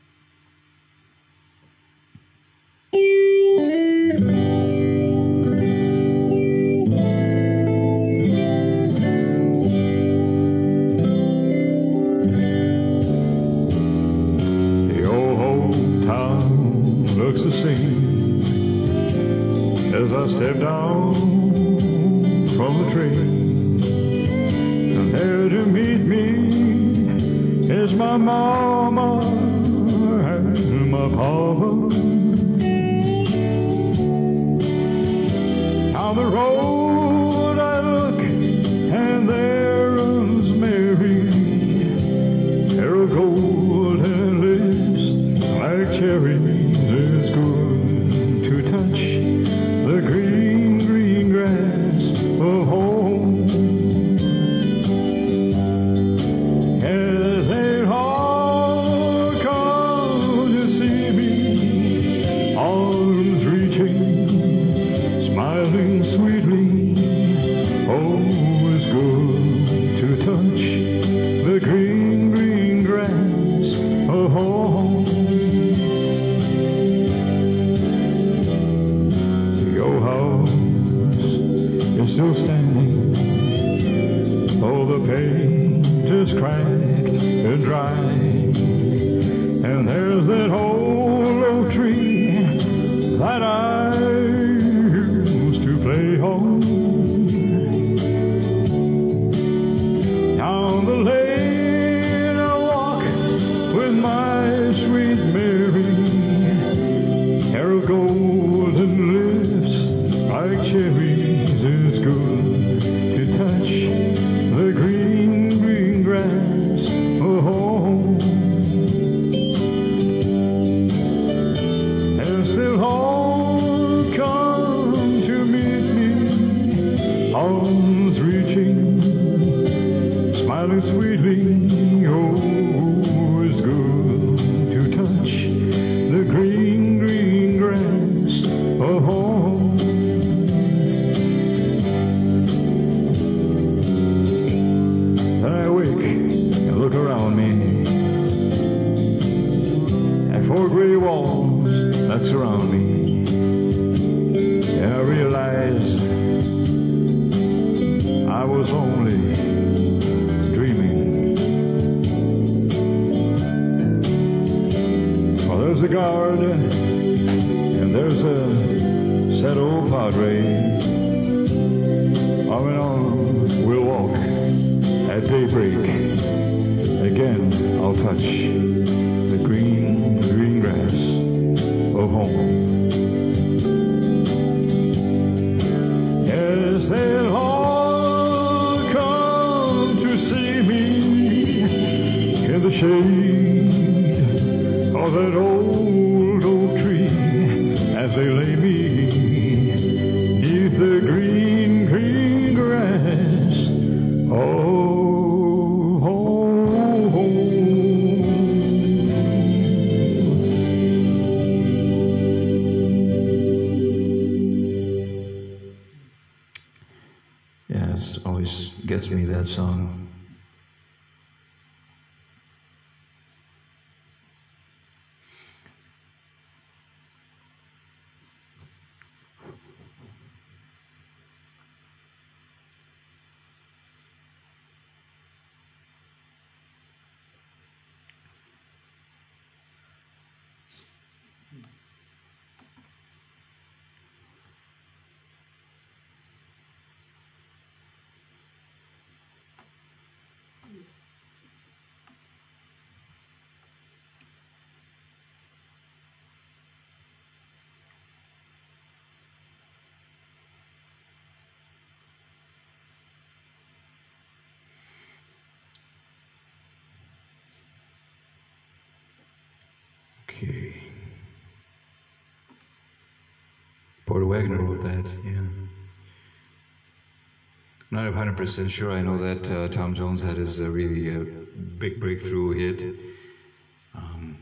Looks the same as I step down from the train, and there to meet me is my mama and my papa. Down the road I look, and there runs Mary, hair of gold and lips like cherries. It's good to touch the green, green grass of home. As they all come to see me, arms reaching, smiling sweetly. Oh, it's good to touch the green, green grass of home. Still standing, oh, the paint is cracked and dry, and there's that old oak tree that I used to play on. Down the lane I walk with my sweet Mary, hair of golden lips like cherries. It's good to touch the green, green grass of home. And still all come to meet me, arms reaching, smiling sweetly. Oh, it's good to touch the green, green grass of home. Look around me at four gray walls that surround me, and I realized I was only dreaming. Well, there's a guard and there's a sad old padre. Arm in arm we'll walk at daybreak. Again, I'll touch the green, green grass of home. Yes, they'll all come to see me in the shade of that old oak tree as they lay me neath the green, green grass. Oh, always gets me, that song. Okay. Porter Wagner wrote that, yeah. I'm not one hundred percent sure I know that uh, Tom Jones had his uh, really uh, big breakthrough hit. Um,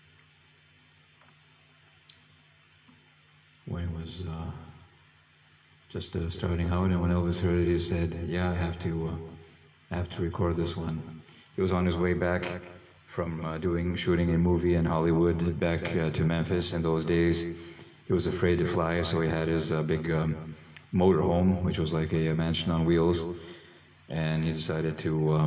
when it was uh, just uh, starting out, and when Elvis heard it, he said, "Yeah, I have to, uh, I have to record this one." He was on his way back from uh, doing shooting a movie in Hollywood back uh, to Memphis. In those days, he was afraid to fly, so he had his uh, big um, motorhome, which was like a, a mansion on wheels, and he decided to uh,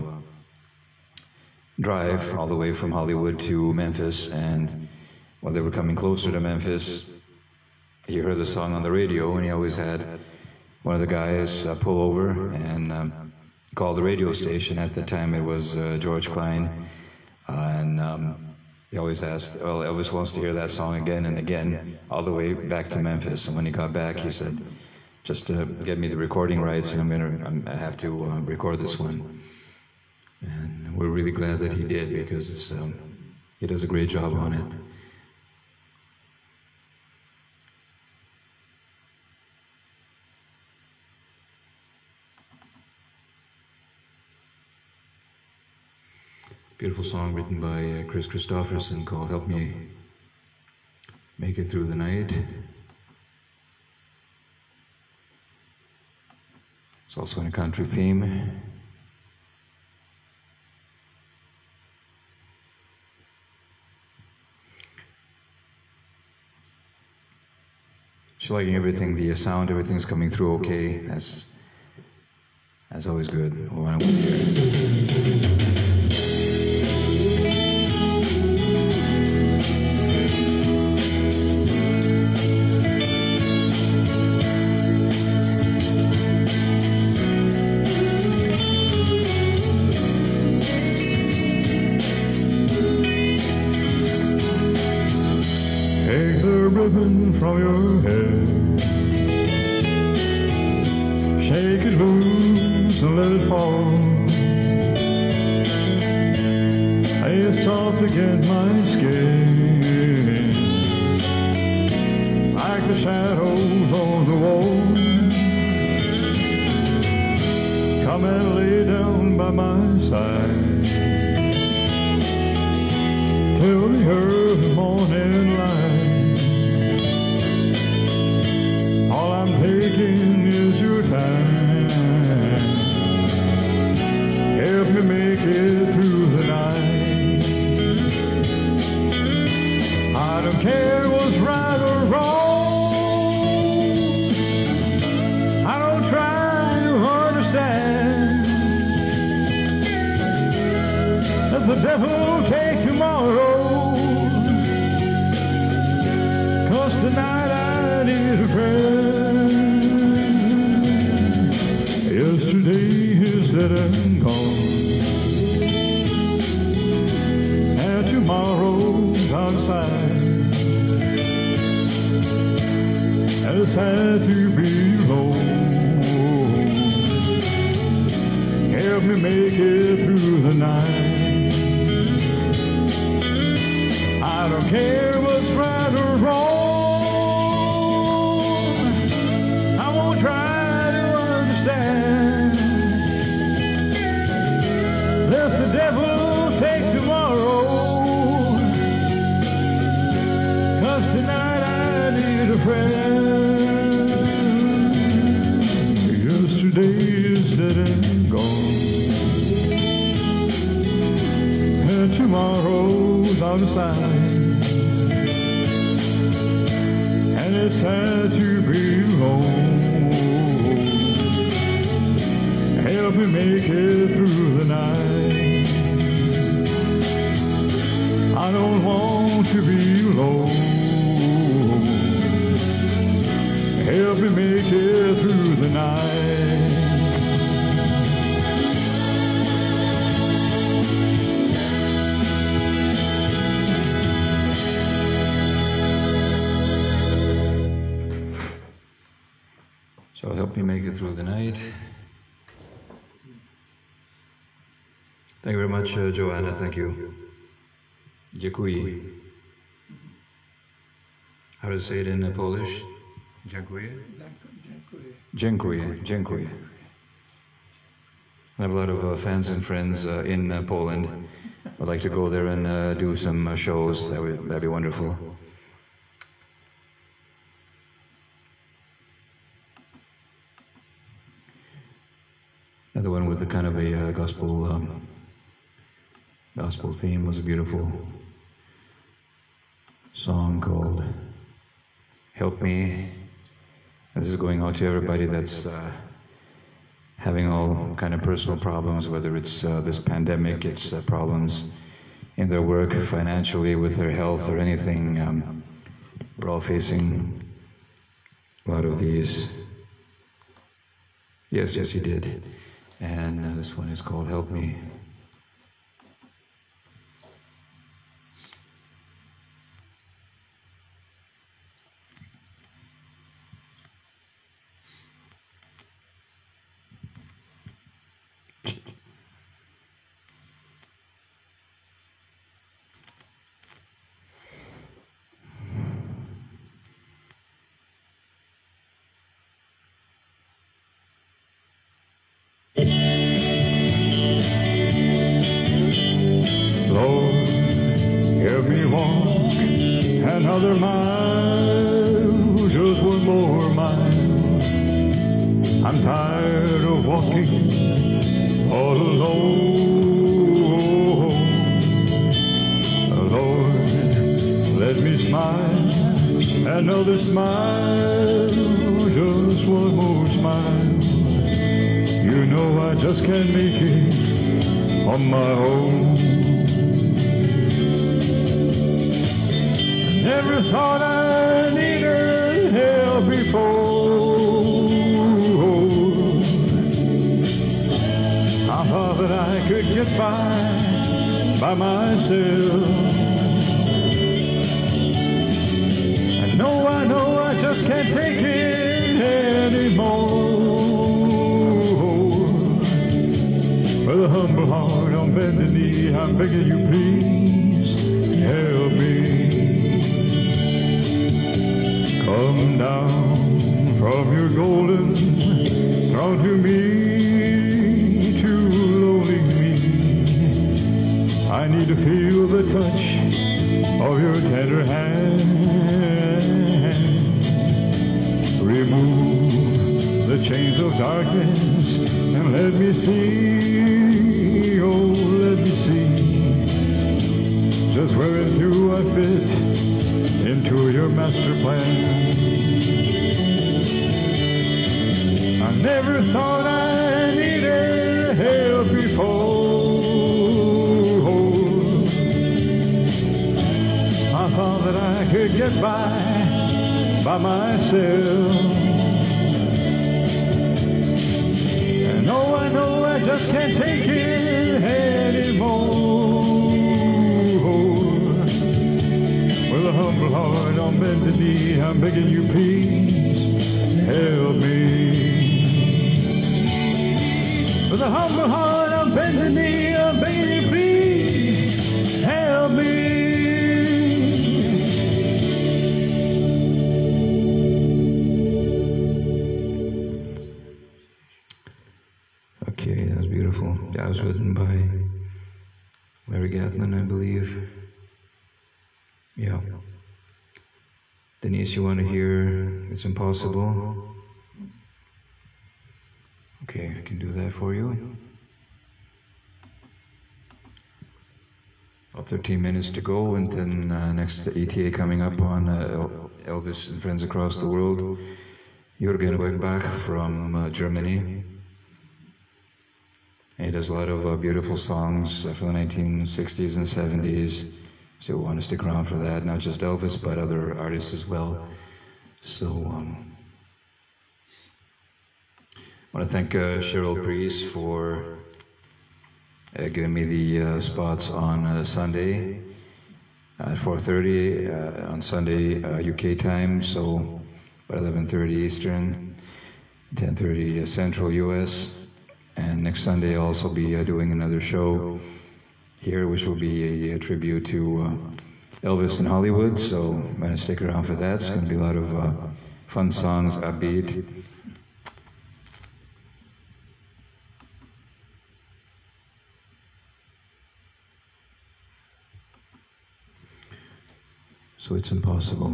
drive all the way from Hollywood to Memphis. And while they were coming closer to Memphis, he heard the song on the radio, and he always had one of the guys uh, pull over and um, call the radio station. At the time, it was uh, George Klein, uh, and um, he always asked, well, Elvis wants to hear that song again and again, all the way back to Memphis. And when he got back, he said, just uh, get me the recording rights, and I'm gonna, I'm, I have to uh, record this one. And we're really glad that he did, because it's, um, he does a great job on it. Beautiful song written by uh, Chris Christopherson called Help Me Make It Through the Night. It's also in a country theme. Just liking everything, the sound, everything's coming through okay. That's, that's always good. When I want to hear. Take the ribbon from your head, shake it loose and let it fall. Lay it soft against my skin, like the shadows on the wall. Come and lay down by my side till the early morning light. All I'm taking is your time. Help me make it through the night. I don't care what's right or wrong. I don't try to understand. Let the devil take tomorrow, 'cause tonight I need a friend. Yesterday is dead and gone, and tomorrow's outside. And it's sad to be alone. Help me make it through the night. I don't care what's right or wrong. I won't try to understand. Let the devil take tomorrow, 'cause tonight I need a friend. Yesterday is dead and gone, and tomorrow's out of sight. And it's sad to be alone. Help me make it through the night. I don't want to be alone. Help me make it through the night. So help me make it through the night. Thank you very much, uh, Joanna. Thank you. Dziękuję. How to say it in uh, Polish? Dziękuję. Dziękuję. Dziękuję. I have a lot of uh, fans and friends uh, in uh, Poland. I'd like to go there and uh, do some uh, shows. That would that'd be wonderful. Another one with a kind of a uh, gospel um, gospel theme was a beautiful song called "Help Me." And this is going out to everybody that's uh, having all kind of personal problems, whether it's uh, this pandemic, it's uh, problems in their work, financially, with their health, or anything. Um, we're all facing a lot of these. Yes, yes, he did. And uh, this one is called "Help Me." Lord, help me walk another mile, just one more mile. I'm tired of walking all alone. Lord, let me smile, another smile, just one more smile. You know I just can't make it on my own. Never thought I needed help before. I thought that I could get by by myself. I know, I know, I just can't take it anymore. With a humble heart on bended knee, I'm begging you, please help me. Come down from your golden throne to me, to lowly me. I need to feel the touch of your tender hand. Remove the chains of darkness and let me see, oh, let me see just where and who I fit into your master plan. I never thought I needed help before. I thought that I could get by by myself. And oh, I know I just can't take it anymore. With a humble heart on bended knee, I'm begging you, please help me. With a humble heart on bended knee, I'm begging you, please help me. Okay, that was beautiful. That was written by Larry Gatlin, I believe. Yeah. Denise, you want to hear It's Impossible? Okay, I can do that for you. About thirteen minutes to go, and then uh, next E T A coming up on uh, Elvis and Friends Across the World. Jürgen Wegbach from uh, Germany. He does a lot of uh, beautiful songs uh, from the nineteen sixties and seventies. So we want to stick around for that, not just Elvis, but other artists as well. So um, I want to thank uh, Cheryl Priest for uh, giving me the uh, spots on uh, Sunday at four thirty uh, on Sunday uh, U K time, so about eleven thirty Eastern, ten thirty Central U S. And next Sunday I'll also be uh, doing another show here, which will be a, a tribute to uh, Elvis in Hollywood, so I'm going to stick around for that. It's going to be a lot of uh, fun songs, upbeat. so it's impossible.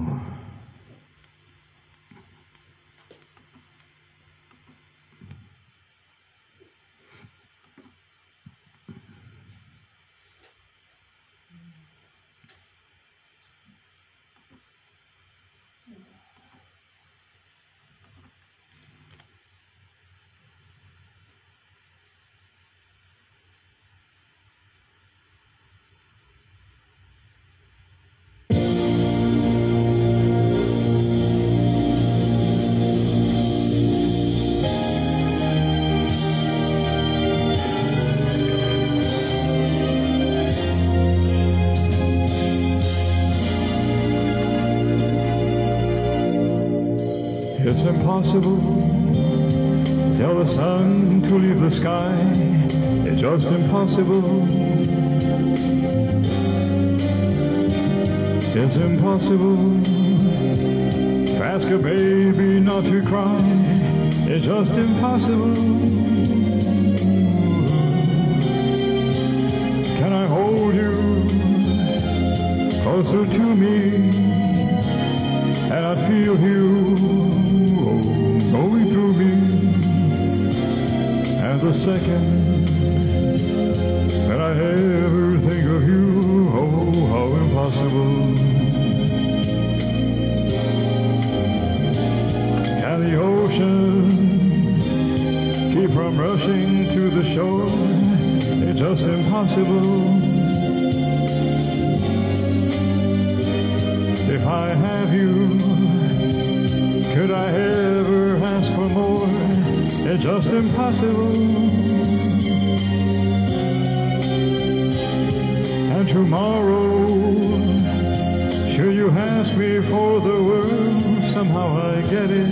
It's impossible to tell the sun to leave the sky. It's just impossible. It's impossible to ask a baby not to cry. It's just impossible. Can I hold you closer to me and I feel you going through me, and the second that I ever think of you, oh, how impossible. Can the ocean keep from rushing to the shore? It's just impossible. If I have you, could I ever ask for more? It's just impossible. And tomorrow, should you ask me for the world, somehow I get it.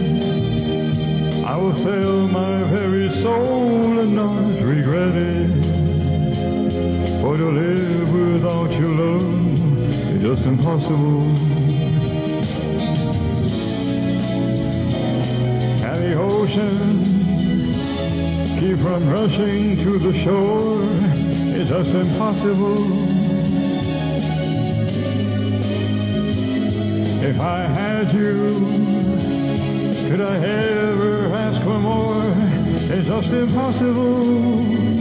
I will sell my very soul and not regret it. For to live without your love, it's just impossible. The ocean keep from rushing to the shore, it's just impossible. If I had you, could I ever ask for more? It's just impossible.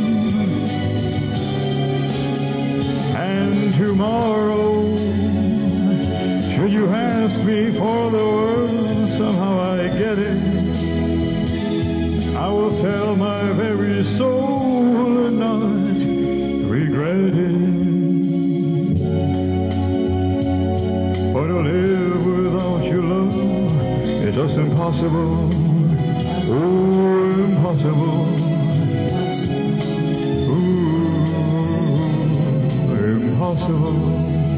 And tomorrow, should you ask me for the world, somehow I get it. I will sell my very soul and not regret it. For to live without your love, it's just impossible. Oh, impossible. Ooh, impossible.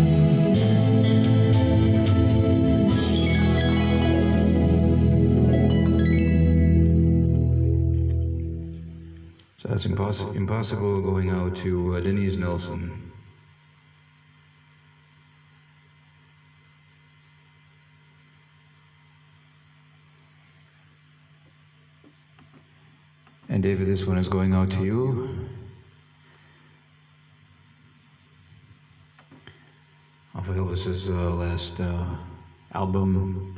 That's impossible. Impossible going out to uh, Denise Nelson. And David, this one is going out to you. Off of Elvis's uh, last uh, album.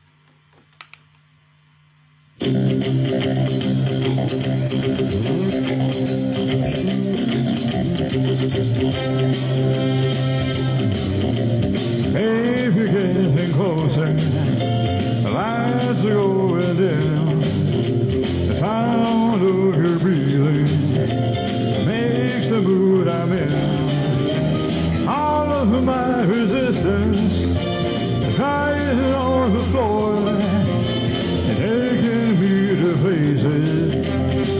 If you're getting closer, the lights are going dim. The sound of your breathing makes the mood I'm in. All of my resistance is lying on the floor, taking me to places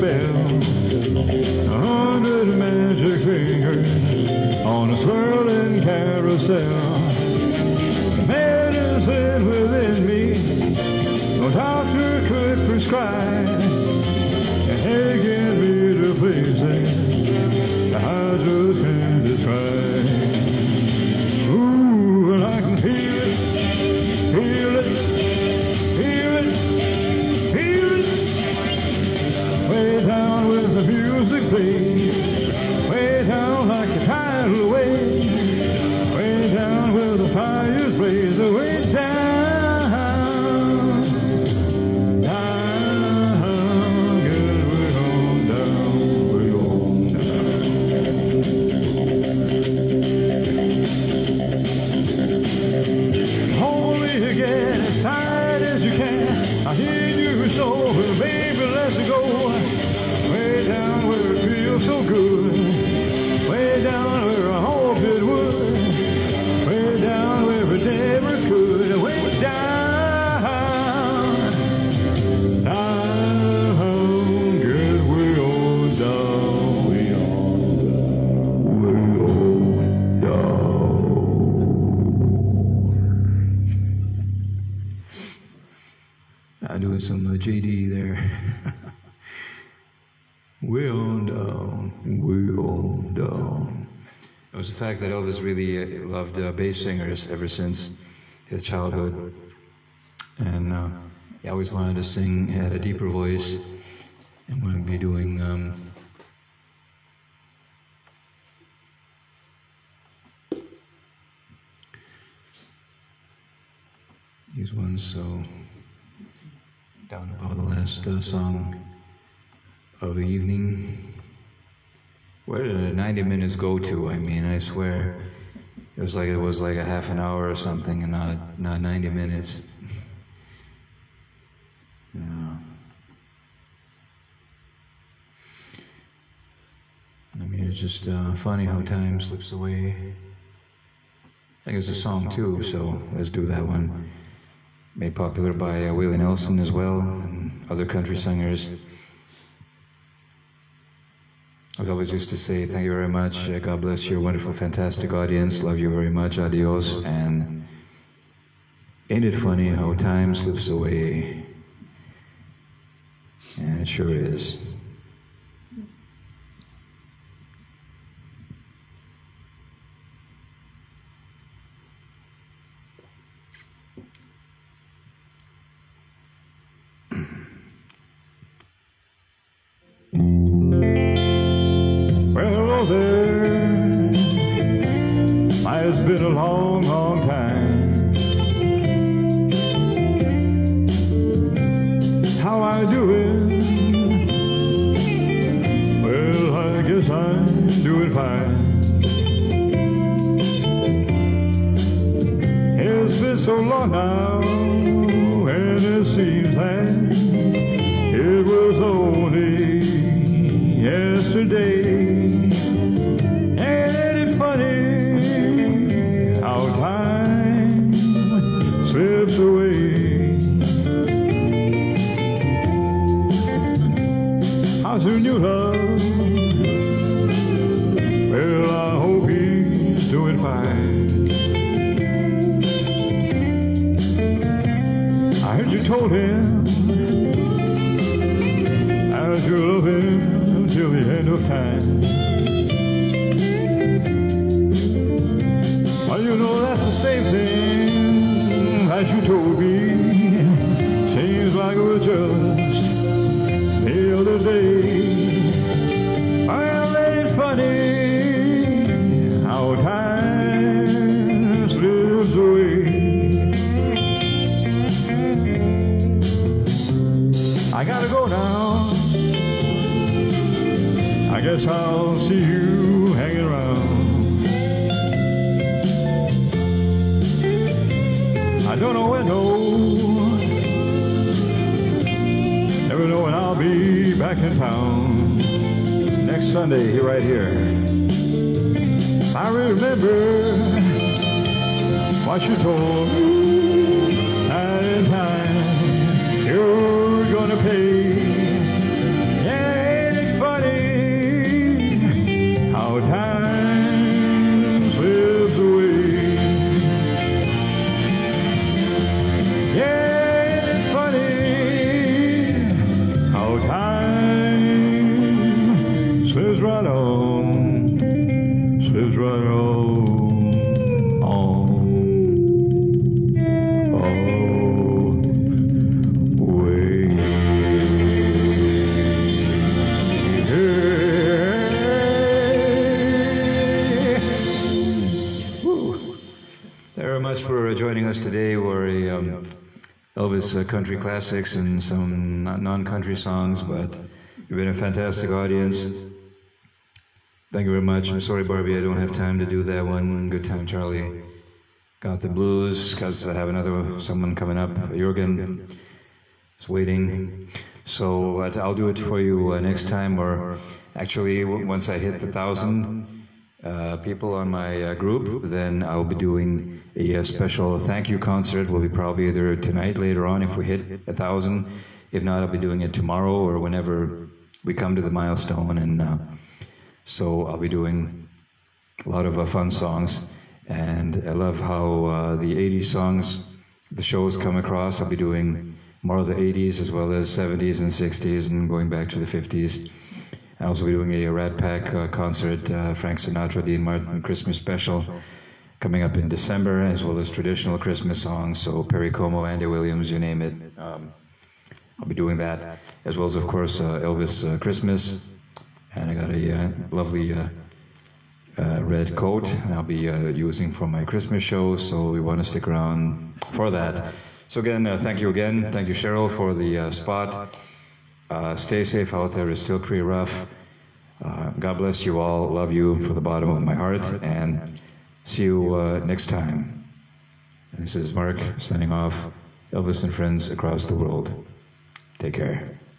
spell. A hundred magic fingers on a swirling carousel. The medicine within me, no doctor could prescribe. And taking me to places I just can't describe. Ooh, and I can feel it, feel it, feel it, feel it. Way down where the music plays, way down like a tidal wave, way down where the fires blaze, way down, down, good, we're on down, we're on down. Only to get as tight as you can, I hear you so, baby, let's go. Way down where it feels so good, way down where I hope it would, way down where it never could, way down, down, good, we're on down, we're on down, we're on down. I'm doing some uh, J D there. Way on down, way on down. It was the fact that Elvis really uh, loved uh, bass singers ever since his childhood. And uh, he always wanted to sing, he had a deeper voice, and wanted to be doing um, these ones. So down about the last uh, song of the evening. Where did the ninety minutes go to? I mean, I swear, it was like it was like a half an hour or something, and not not ninety minutes. Yeah. I mean, it's just uh, funny how time slips away. I think it's a song too, so let's do that one. Made popular by uh, Willie Nelson as well, and other country singers. As I always used to say, thank you very much. Uh, God bless your wonderful, fantastic audience. Love you very much. Adios. And ain't it funny how time slips away? And it sure is. Well, there, it's been a long, long time. How I do it? Well, I guess I'm doing fine. It's been so long now, and it seems that it was only yesterday. Ain't it funny how time slips away? How's your new love? Well, I hope he's doing fine. I heard you told him as you love him until the end of time. Well, you know that's the same thing that you told me. Seems like it was just the other day. Well, it's funny how time slips away. I gotta go now. I guess I'll see you hanging around. I don't know when, no. Never know when I'll be back in town. Next Sunday, here, right here. I remember what you told me at the time. You're gonna pay. Yeah. much for joining us today. We're a um, Elvis uh, country classics and some non-country songs, but you've been a fantastic audience. Thank you very much. I'm sorry, Barbie, I don't have time to do that one. Good time, Charlie. Got the blues, because I have another someone coming up. Jürgen is waiting. So uh, I'll do it for you uh, next time, or actually once I hit the thousand uh, people on my uh, group, then I'll be doing a, a special thank you concert. Will be probably either tonight, later on, if we hit a thousand. If not, I'll be doing it tomorrow or whenever we come to the milestone. And uh, so I'll be doing a lot of uh, fun songs. And I love how uh, the eighties songs, the shows come across. I'll be doing more of the eighties as well as seventies and sixties and going back to the fifties. I'll also be doing a Rat Pack uh, concert, uh, Frank Sinatra, Dean Martin Christmas special, coming up in December, as well as traditional Christmas songs. So Perry Como, Andy Williams, you name it. Um, I'll be doing that, as well as, of course, uh, Elvis uh, Christmas. And I got a uh, lovely uh, uh, red coat I'll be uh, using for my Christmas show, so we want to stick around for that. So again, uh, thank you again. Thank you, Cheryl, for the uh, spot. Uh, stay safe out there. It's still pretty rough. Uh, God bless you all. Love you from the bottom of my heart. And see you uh, next time. This is Mark signing off. Elvis and friends across the world. Take care.